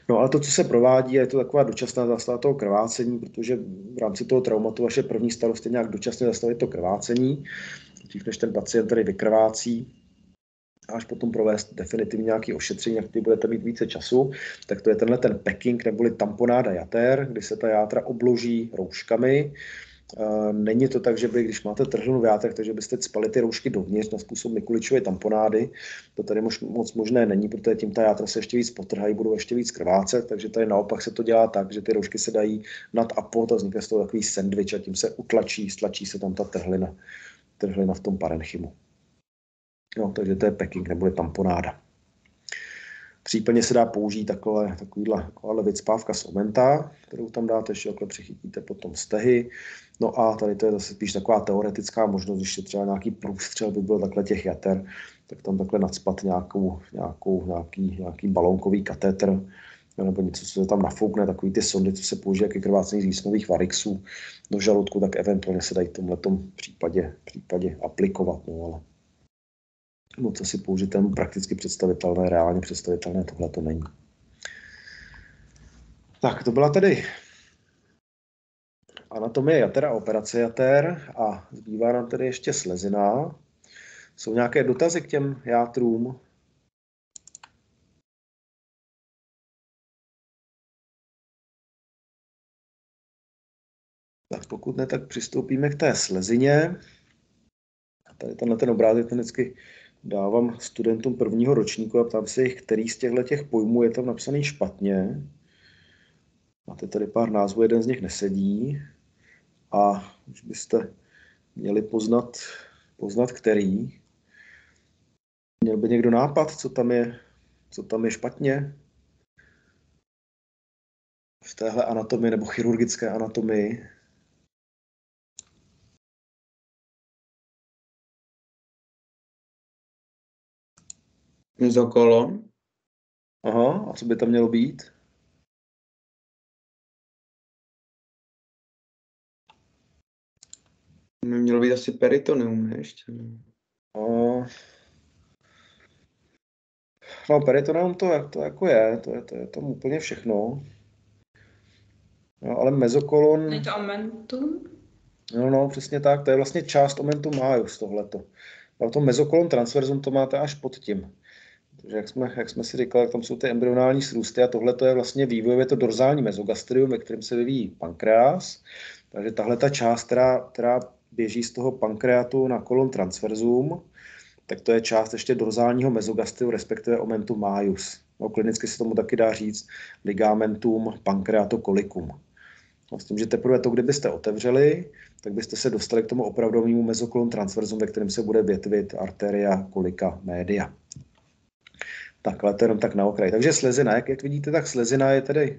No ale to, co se provádí, je to taková dočasná zástava toho krvácení, protože v rámci toho traumatu vaše první starost je nějak dočasně zastavit to krvácení, dřív než ten pacient tady vykrvácí, až potom provést definitivně nějaké ošetření, jak budete mít více času, tak to je tenhle ten packing neboli tamponáda jater, kdy se ta játra obloží rouškami. Není to tak, že by, když máte trhlinu v játrech, takže byste cpali ty roušky dovnitř na způsob Mikuličovy tamponády. To tady mož, moc možné není, protože tím ta játra se ještě víc potrhají, budou ještě víc krvácet, takže tady naopak se to dělá tak, že ty roušky se dají nad a pod a vznikne z toho takový sendvič a tím se utlačí, stlačí se tam ta trhlina, trhlina v tom parenchymu. No, takže to je packing neboli tamponáda. Případně se dá použít takové, takovýhle, takováhle vycpávka z omenta, kterou tam dáte, ještě takhle přichytíte potom stehy. No a tady to je zase spíš taková teoretická možnost, když je třeba nějaký průstřel by byl takhle těch jater, tak tam takhle nacpat nějakou, nějakou, nějaký, nějaký balónkový katetr, nebo něco, co se tam nafoukne, takový ty sondy, co se použije ke krvácení z jísnových varixů do žaludku, tak eventuálně se dají v tomhletom případě, případě aplikovat. No, ale moc asi použitelné, prakticky představitelné, reálně představitelné, tohle to není. Tak, to byla tedy anatomie jater a operace jater a zbývá nám tedy ještě slezina. Jsou nějaké dotazy k těm játrům? Tak pokud ne, tak přistoupíme k té slezině. Tady tenhle ten obrázek ten vždycky dávám studentům prvního ročníku a ptám se jich, který z těchto těch pojmů je tam napsaný špatně. Máte tady pár názvů, jeden z nich nesedí a už byste měli poznat, poznat který. Měl by někdo nápad, co tam je, co tam je špatně v téhle anatomii nebo chirurgické anatomii? Mezokolon. Aha, a co by tam mělo být? Mělo být asi peritoneum, ne? Ještě. No, no peritoneum to, to jako je, to je, to je tam úplně všechno. No, ale mezokolon... Je to omentum? No, no, přesně tak, to je vlastně část omentum majus tohleto. A to mezokolon transversum to máte až pod tím. Takže jak jsme, jak jsme si říkali, tam jsou ty embryonální srůsty a tohle je vlastně vývojově to dorzální mezogastrium, ve kterém se vyvíjí pankreas. Takže tahle ta část, která, která běží z toho pankreatu na kolon transversum, tak to je část ještě dorzálního mezogastriu, respektive omentum majus. No, klinicky se tomu taky dá říct ligamentum pancreatocolicum. No, s tím, že teprve to, kdybyste otevřeli, tak byste se dostali k tomu opravdovému mezokolon transversum, ve kterém se bude větvit arteria colica media. Takhle to jenom tak na okraj. Takže slezina, jak, jak vidíte, tak slezina je tedy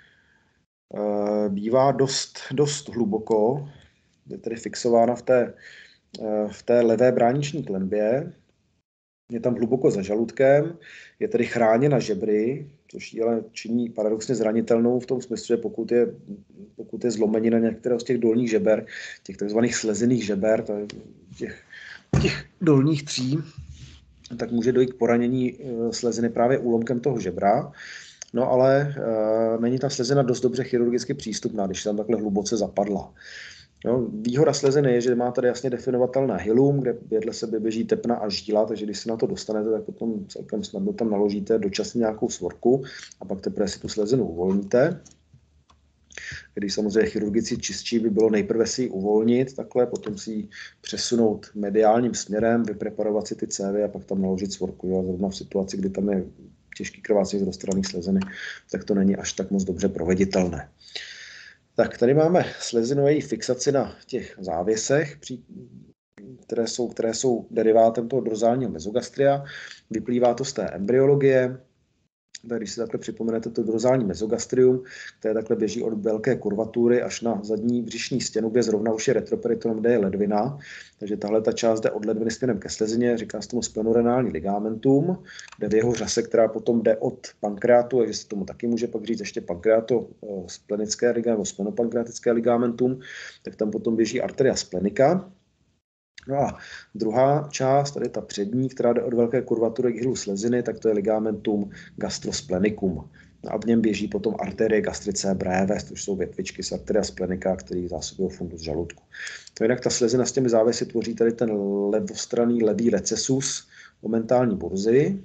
e, bývá dost, dost hluboko, je tedy fixována v té, e, v té levé brániční klenbě, je tam hluboko za žaludkem, je tedy chráněna žebry, což ji ale činí paradoxně zranitelnou v tom smyslu, že pokud je, pokud je zlomenina některého z těch dolních žeber, těch takzvaných sleziných žeber, to je těch, těch dolních tří, tak může dojít k poranění sleziny právě úlomkem toho žebra. No ale e, není ta slezina dost dobře chirurgicky přístupná, když tam takhle hluboce zapadla. Jo, výhoda sleziny je, že má tady jasně definovatelné hilum, kde vedle sebe běží tepna a žíla, takže když se na to dostanete, tak potom celkem snadno tam naložíte dočasně nějakou svorku a pak teprve si tu slezinu uvolníte. Když samozřejmě chirurgicky čistší by bylo nejprve si ji uvolnit, takhle, potom si ji přesunout mediálním směrem, vypreparovat si ty cévy a pak tam naložit svorku. Jo, zrovna v situaci, kdy tam je těžký krvácení z roztrhané sleziny, tak to není až tak moc dobře proveditelné. Tak tady máme slezinu a její fixaci na těch závěsech, které jsou, které jsou derivátem toho dorzálního mezogastria. Vyplývá to z té embryologie. Tak když si takhle připomenete to dorzální mezogastrium, které takhle běží od velké kurvatury až na zadní břišní stěnu, kde zrovna už je retroperitoneum, kde je ledvina. Takže tahle ta část jde od ledviny směrem ke slezině, říká se tomu splenorenální ligamentum, kde v jeho řase, která potom jde od pankreatu, takže se tomu taky může pak říct ještě pankreatosplenické ligamentum, splenopankreatické ligamentum, tak tam potom běží arteria splenica. No a druhá část, tady ta přední, která jde od velké kurvatury k hilu sleziny, tak to je ligamentum gastrosplenicum. a v něm běží potom arterie gastricae brevis, což jsou větvičky z arteria splenica, který zásobují fundus žaludku. To jinak ta slezina s těmi závěsy tvoří tady ten levostranný levý recesus momentální burzy.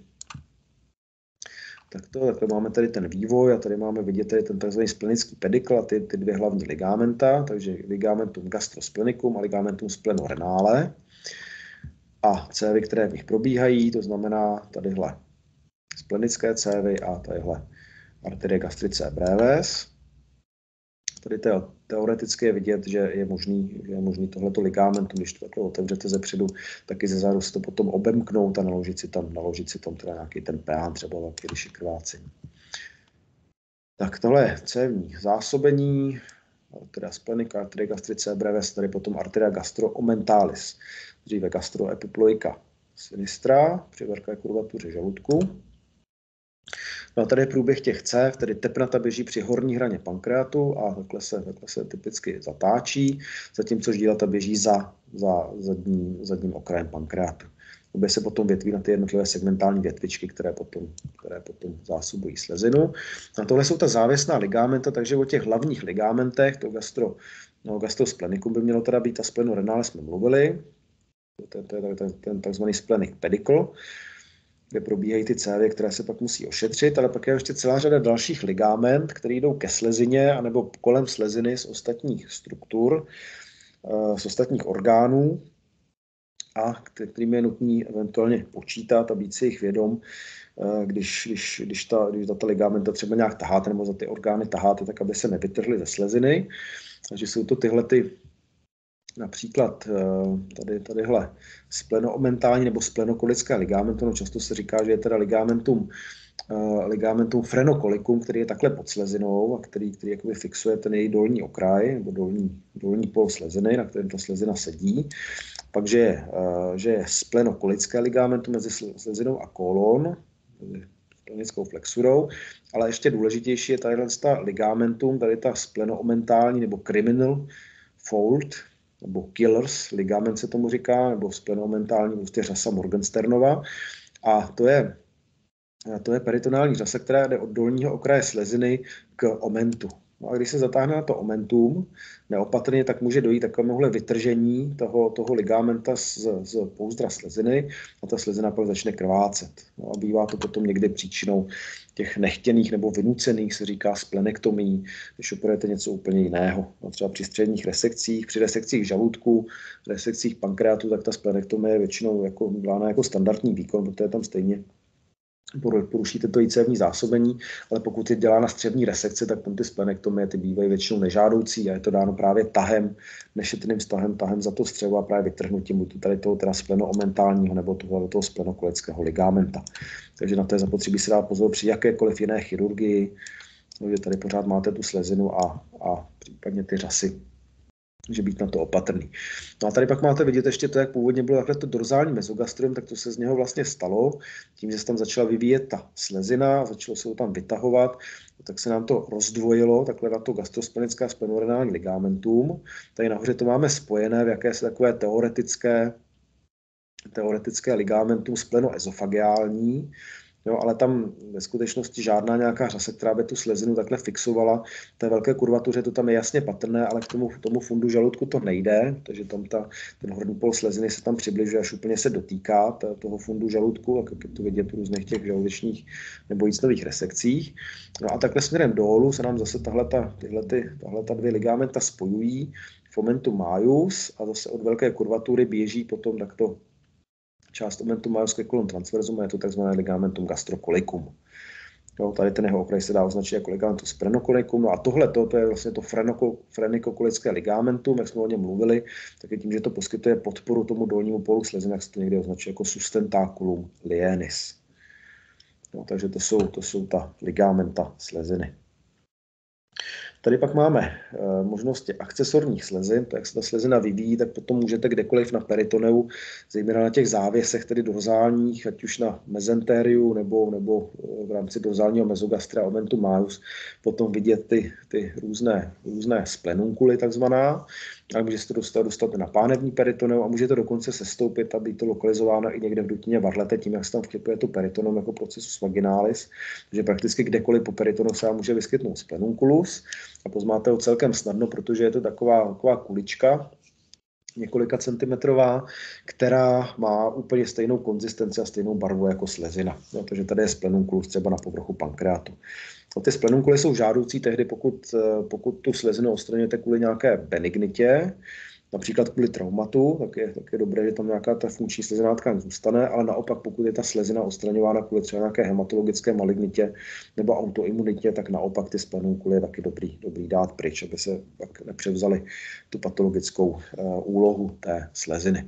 Tak to, takhle máme tady ten vývoj a tady máme vidět tady ten tzv. Splenický pedikl a ty, ty dvě hlavní ligamenta, takže ligamentum gastrosplenicum a ligamentum splenorenale. A cévy, které v nich probíhají, to znamená tadyhle splenické cévy a tadyhle arterie gastricae brevis. Tady teoreticky je vidět, že je možný, že je možný tohleto ligamentum, když to takhle otevřete ze předu, taky ze zádu se to potom obemknout a naložit si tam, naložit si tam teda nějaký ten peán třeba velký, když je krvácení. Tak tohle je cévní zásobení, arteria splenica, arteria gastricae brevis, tady potom arteria gastroomenthalis, dříve gastroepiploika sinistra při velké kurvatuře žaludku. No a tady je průběh těch cév, tedy tepnata běží při horní hraně pankreatu a takhle se, takhle se typicky zatáčí, zatímco ždílata běží za, za zadní, zadním okrajem pankreatu. Obě se potom větví na ty jednotlivé segmentální větvičky, které potom, které potom zásobují slezinu. A tohle jsou ta závěsná ligamenta, takže o těch hlavních ligamentech, to gastro, no, gastrosplenicum by mělo teda být, a splenorenale jsme mluvili, to je ten, ten, ten takzvaný splenic pedikl, kde probíhají ty cévy, které se pak musí ošetřit, ale pak je ještě celá řada dalších ligament, které jdou ke slezině anebo kolem sleziny z ostatních struktur, z ostatních orgánů, a kterými je nutný eventuálně počítat a být si jich vědom, když, když, když, ta, když ta ligamenta třeba nějak taháte nebo za ty orgány taháte, tak aby se nevytrhly ze sleziny. Takže jsou to tyhle ty, například tady, tadyhle splenomentální nebo splenokolické ligamentum, no často se říká, že je teda ligamentum, ligamentum frenocolicum, který je takhle pod slezinou a který, který jakoby fixuje ten její dolní okraj nebo dolní, dolní pol sleziny, na kterém ta slezina sedí. Pak, že je, že je splenokolické ligamentum mezi slezinou a kolon, mezi splenickou flexurou, ale ještě důležitější je tady ta ligamentum, tady ta splenomentální nebo criminal fold, nebo killers ligament se tomu říká, nebo splenomentální prostě řasa Morgensternova. A to je, to je peritonální řasa, která jde od dolního okraje sleziny k omentu. No a když se zatáhne na to omentum neopatrně, tak může dojít takovémuhle vytržení toho, toho ligamenta z, z pouzdra sleziny a ta slezina pak začne krvácet. No a bývá to potom někdy příčinou těch nechtěných nebo vynucených, se říká splenektomí, když operujete něco úplně jiného. No třeba při středních resekcích, při resekcích žaludku, resekcích pankreatu, tak ta splenektomie je většinou jako, dána jako standardní výkon, protože tam stejně porušíte to jícévní zásobení, ale pokud je dělána střevní resekce, tak tam ty splenektomie ty bývají většinou nežádoucí a je to dáno právě tahem, nešetrným tahem, tahem za to střevo a právě vytrhnutím buď tady toho teda splenomentálního nebo toho, toho splenokolického ligamenta. Takže na to je zapotřebí si dát pozor při jakékoliv jiné chirurgii, že tady pořád máte tu slezinu a, a případně ty řasy, že být na to opatrný. No a tady pak máte vidět ještě to, jak původně bylo takhle to dorzální mezogastrium, tak to se z něho vlastně stalo. Tím, že se tam začala vyvíjet ta slezina, začalo se ho tam vytahovat, tak se nám to rozdvojilo, takhle na to gastrosplenická splenorenální ligamentum. Tady nahoře to máme spojené v jakési takové teoretické, teoretické ligamentum splenoezofagiální. Jo, ale tam ve skutečnosti žádná nějaká řasa, která by tu slezinu takhle fixovala. V té velké kurvatuře to tam je jasně patrné, ale k tomu, tomu fundu žaludku to nejde, takže tam ta, ten horní pol sleziny se tam přibližuje, až úplně se dotýká ta, toho fundu žaludku, a jak je to vidět v různých těch žaludečních nebo jícnových resekcích. No a takhle směrem dolů se nám zase tahleta, tyhle ty, tahleta dvě ligamenta spojují, fomentum majus, a zase od velké kurvatury běží potom takto část omentum majus ke colon transversum, je to takzvané ligamentum gastrocolicum. Jo, tady ten jeho okraj se dá označit jako ligamentum splenocolicum. No a tohle to, to je vlastně to frenikokolické ligamentum, jak jsme o něm mluvili, tak je tím, že to poskytuje podporu tomu dolnímu polu sleziny, jak se to někde označuje jako sustentaculum lienis. No, takže to jsou, to jsou ta ligamenta sleziny. Tady pak máme e, možnosti akcesorních slezin, to jak se ta slezina vyvíjí, tak potom můžete kdekoliv na peritoneu, zejména na těch závěsech, tedy dorzálních, ať už na mezentériu nebo, nebo v rámci dorzálního mezogastra omentum majus, potom vidět ty, ty různé, různé splenunkuly takzvaná. ale může se to dostat, dostat na pánevní peritoneum a může to dokonce sestoupit a být to lokalizováno i někde v dutině varlete, tím, jak se tam vtěpuje to peritoneum jako procesus vaginalis. Takže prakticky kdekoliv po peritonu se vám může vyskytnout splenunculus a poznáte ho celkem snadno, protože je to taková, taková kulička, několika centimetrová, která má úplně stejnou konzistenci a stejnou barvu jako slezina. No, takže tady je splenunculus třeba na povrchu pankreatu. No, ty splenunkuly jsou žádoucí tehdy, pokud, pokud tu slezinu odstraňujete kvůli nějaké benignitě, například kvůli traumatu, tak je, tak je dobré, že tam nějaká ta funkční sleziná tkáň zůstane, ale naopak, pokud je ta slezina odstraňována kvůli třeba nějaké hematologické malignitě nebo autoimunitě, tak naopak ty splenunkuly je taky dobrý, dobrý dát pryč, aby se pak nepřevzali tu patologickou uh, úlohu té sleziny.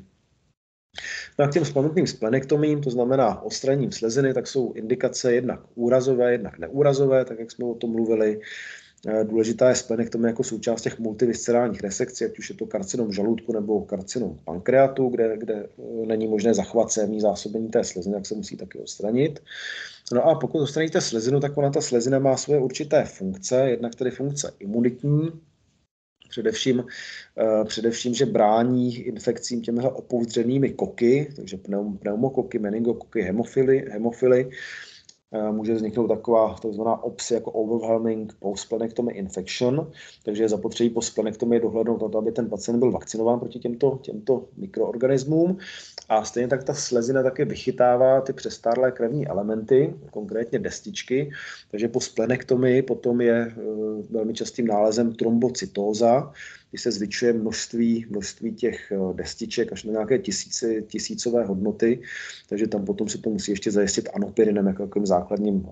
No a k těm splanutným splenektomím, to znamená odstraněním sleziny, tak jsou indikace jednak úrazové, jednak neúrazové, tak jak jsme o tom mluvili. Důležitá je splenektomie jako součást těch multiviscerálních resekcí, ať už je to karcinom žaludku nebo karcinom pankreatu, kde, kde není možné zachovat sémní zásobení té sleziny, tak se musí taky odstranit. No a pokud odstraníte slezinu, tak ona ta slezina má svoje určité funkce, jednak tedy funkce imunitní, Především, uh, především, že brání infekcím těmihle opovzdřenými koky, takže pneum, pneumokoky, meningokoky, hemofily, hemofily. Uh, může vzniknout taková takzvaná O P S jako overwhelming post-splenectomy infection, takže je zapotřebí po splenektomii dohlédnout na to, aby ten pacient byl vakcinován proti těmto, těmto mikroorganismům. A stejně tak ta slezina také vychytává ty přestárlé krevní elementy, konkrétně destičky, takže po splenektomii potom je uh, velmi častým nálezem trombocytóza, kdy se zvyšuje množství, množství těch destiček až na nějaké tisíci, tisícové hodnoty, takže tam potom se to musí ještě zajistit anopyrinem jako takovým základním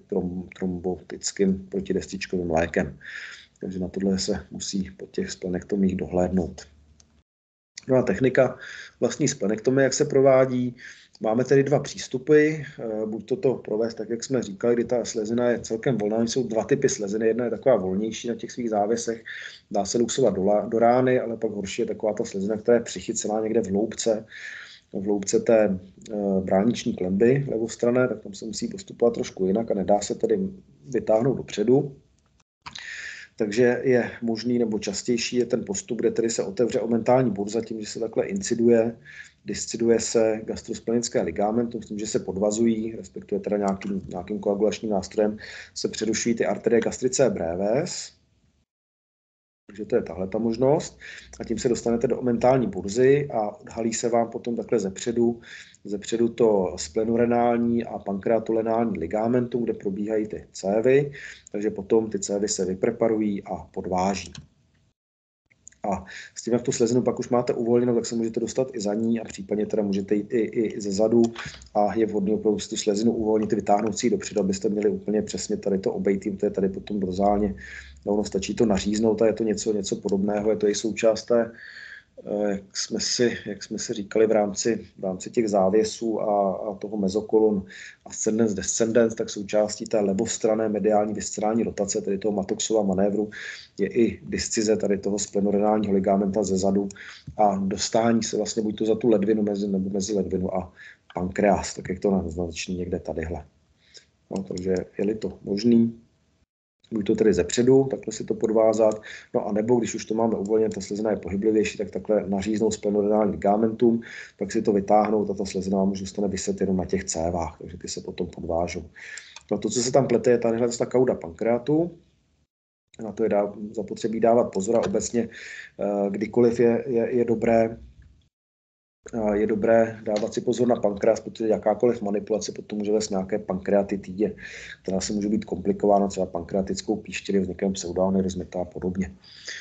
antitrombotickým protidestičkovým lékem. Takže na tohle se musí po těch splenektomích dohlédnout. No a technika vlastní splenektomie, jak se provádí. Máme tedy dva přístupy, buď toto provést tak, jak jsme říkali, kdy ta slezina je celkem volná, jsou dva typy sleziny, jedna je taková volnější na těch svých závěsech, dá se luxovat do, do rány, ale pak horší je taková ta slezina, která je přichycená někde v hloubce, v hloubce té uh, brániční klemby levostranné, tak tam se musí postupovat trošku jinak a nedá se tedy vytáhnout dopředu. Takže je možný nebo častější je ten postup, kde tedy se otevře omentální burza tím, že se takhle inciduje, disciduje se gastrosplenické ligamentum, s tím, že se podvazují, respektive teda nějakým, nějakým koagulačním nástrojem, se přerušují ty arterie gastricae brevis. Takže to je tahle ta možnost. A tím se dostanete do omentální burzy a odhalí se vám potom takhle zepředu, zepředu to splenorenální a pankreatolenální ligamentum, kde probíhají ty cévy. Takže potom ty cévy se vypreparují a podváží. A s tím, jak tu slezinu pak už máte uvolněnou, tak se můžete dostat i za ní a případně teda můžete jít i, i ze zadu a je vhodné opravdu tu slezinu uvolnit, vytáhnout si ji dopředu, abyste měli úplně přesně tady to obejtím, to je tady potom dorzálně. No, ono stačí to naříznout a je to něco, něco podobného, je to i součást té, jak jsme si, jak jsme si říkali v rámci, v rámci těch závěsů a, a toho mezokolon ascendens descendens, tak součástí té levostranné mediální viscerální rotace, tedy toho Matoxova manévru, je i discize tady toho splenorenálního ligamenta ze zadu a dostání se vlastně buď to za tu ledvinu mezi, nebo mezi ledvinu a pankreas, tak jak to naznačí někde tadyhle. No, takže je-li to možný, buď to tedy zepředu, takhle si to podvázat, no a nebo když už to máme uvolněné, ta slezina je pohyblivější, tak takhle naříznout splenorenální ligamentum, pak si to vytáhnout a ta slezina vám už zůstane viset jenom na těch cévách, takže ty se potom podvážou. No to, co se tam plete, je tadyhle ta kauda pankreatu. Na to je dá, zapotřebí dávat pozor a obecně kdykoliv je, je, je dobré je dobré dávat si pozor na pankreas, protože jakákoliv manipulace potom může vést nějaké pankreatitidě, která se může být komplikována třeba pankreatickou píštěli, vznikem pseudoaneurysmita a podobně.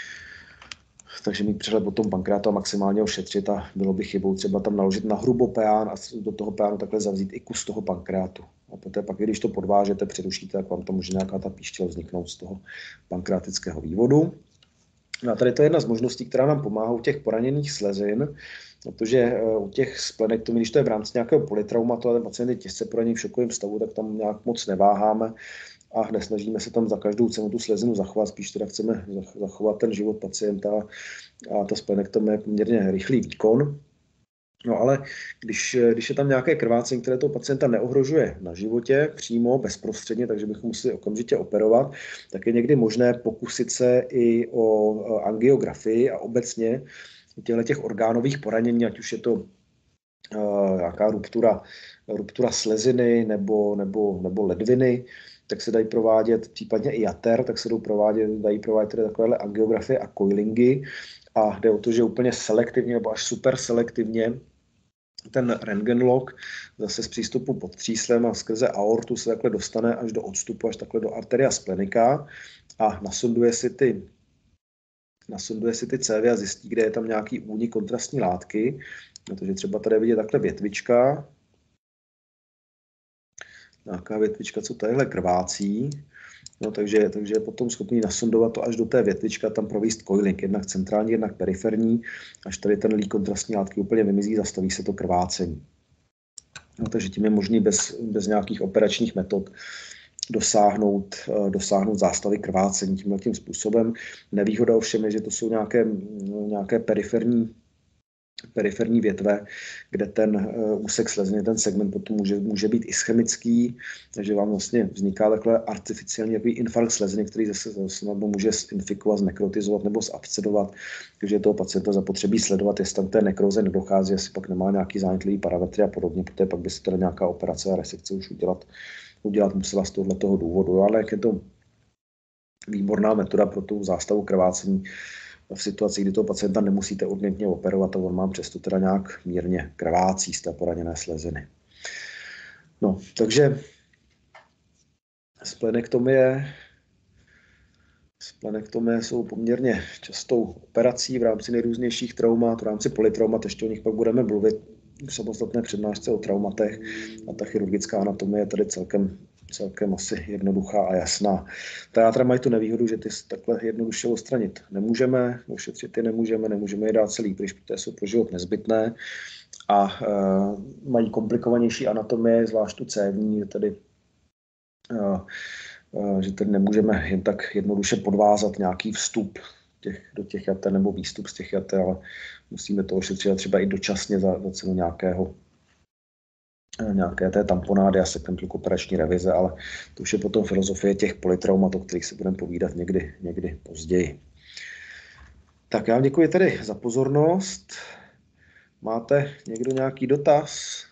Takže mít přehled o tom pankreatu a maximálně ho šetřit a bylo by chybou třeba tam naložit na hrubo peán a do toho peánu takhle zavzít i kus toho pankreatu. A poté pak, když to podvážete, přerušíte, tak vám tam může nějaká ta píštěl vzniknout z toho pankreatického vývodu. No a tady to je jedna z možností, která nám pomáhá u těch poraněných slezin, protože u těch splenektomí, když to je v rámci nějakého polytraumatu a ten pacient je těžce poraněný v šokovém stavu, tak tam nějak moc neváháme a nesnažíme se tam za každou cenu tu slezinu zachovat, spíš teda chceme zachovat ten život pacienta a ta splenektomie je poměrně rychlý výkon. No ale když, když je tam nějaké krvácení, které toho pacienta neohrožuje na životě přímo, bezprostředně, takže bychom museli okamžitě operovat, tak je někdy možné pokusit se i o angiografii a obecně těchto těch orgánových poranění, ať už je to uh, nějaká ruptura, ruptura sleziny nebo, nebo, nebo ledviny, tak se dají provádět, případně i jater, tak se dají provádět, dají provádět tedy takovéhle angiografie a coilingy. A jde o to, že úplně selektivně nebo až super selektivně ten rentgenlog zase z přístupu pod tříslem a skrze aortu se takhle dostane až do odstupu, až takhle do arteria splenica a nasonduje si ty, nasonduje si ty cévy a zjistí, kde je tam nějaký únik kontrastní látky. Protože třeba tady vidět takhle větvička, nějaká větvička, co tadyhle krvácí. No, takže, takže je potom schopný nasondovat to až do té větvička, tam provést coiling, jednak centrální, jednak periferní, až tady ten lík kontrastní látky úplně vymizí, zastaví se to krvácení. No, takže tím je možný bez, bez nějakých operačních metod dosáhnout, dosáhnout zástavy krvácení tímhle tím způsobem. Nevýhoda ovšem je, že to jsou nějaké, nějaké periferní periferní větve, kde ten uh, úsek sleziny, ten segment potom může, může být ischemický, takže vám vlastně vzniká takhle artificiální takový infarkt sleziny, který zase snadno může infikovat, znekrotizovat nebo zabscedovat, takže je toho pacienta zapotřebí sledovat, jestli tam té nekroze nedochází, jestli pak nemá nějaký zánětlivý parametry a podobně, protože pak by se teda nějaká operace a resekce už udělat, udělat musela z tohoto důvodu, ale jak je to výborná metoda pro tu zástavu krvácení v situaci, kdy toho pacienta nemusíte urgentně operovat a on má přesto teda nějak mírně krvácí z té poraněné sleziny. No, takže splenektomie, splenektomie jsou poměrně častou operací v rámci nejrůznějších traumat, v rámci polytraumat, ještě o nich pak budeme mluvit v samostatné přednášce o traumatech a ta chirurgická anatomie je tady celkem celkem asi jednoduchá a jasná. Ta játra mají tu nevýhodu, že ty takhle jednoduše odstranit nemůžeme, ošetřit je nemůžeme, nemůžeme je dát celý pryč, protože jsou pro život nezbytné a e, mají komplikovanější anatomie, zvlášť tu cévní, tedy, e, e, že tedy nemůžeme jen tak jednoduše podvázat nějaký vstup těch, do těch jater nebo výstup z těch jater, ale musíme to ošetřit třeba i dočasně za, za cenu nějakého nějaké té tamponády a sekventluk operační revize, ale to už je potom filozofie těch polytraumat, o kterých se budeme povídat někdy, někdy později. Tak já vám děkuji tedy za pozornost. Máte někdo nějaký dotaz?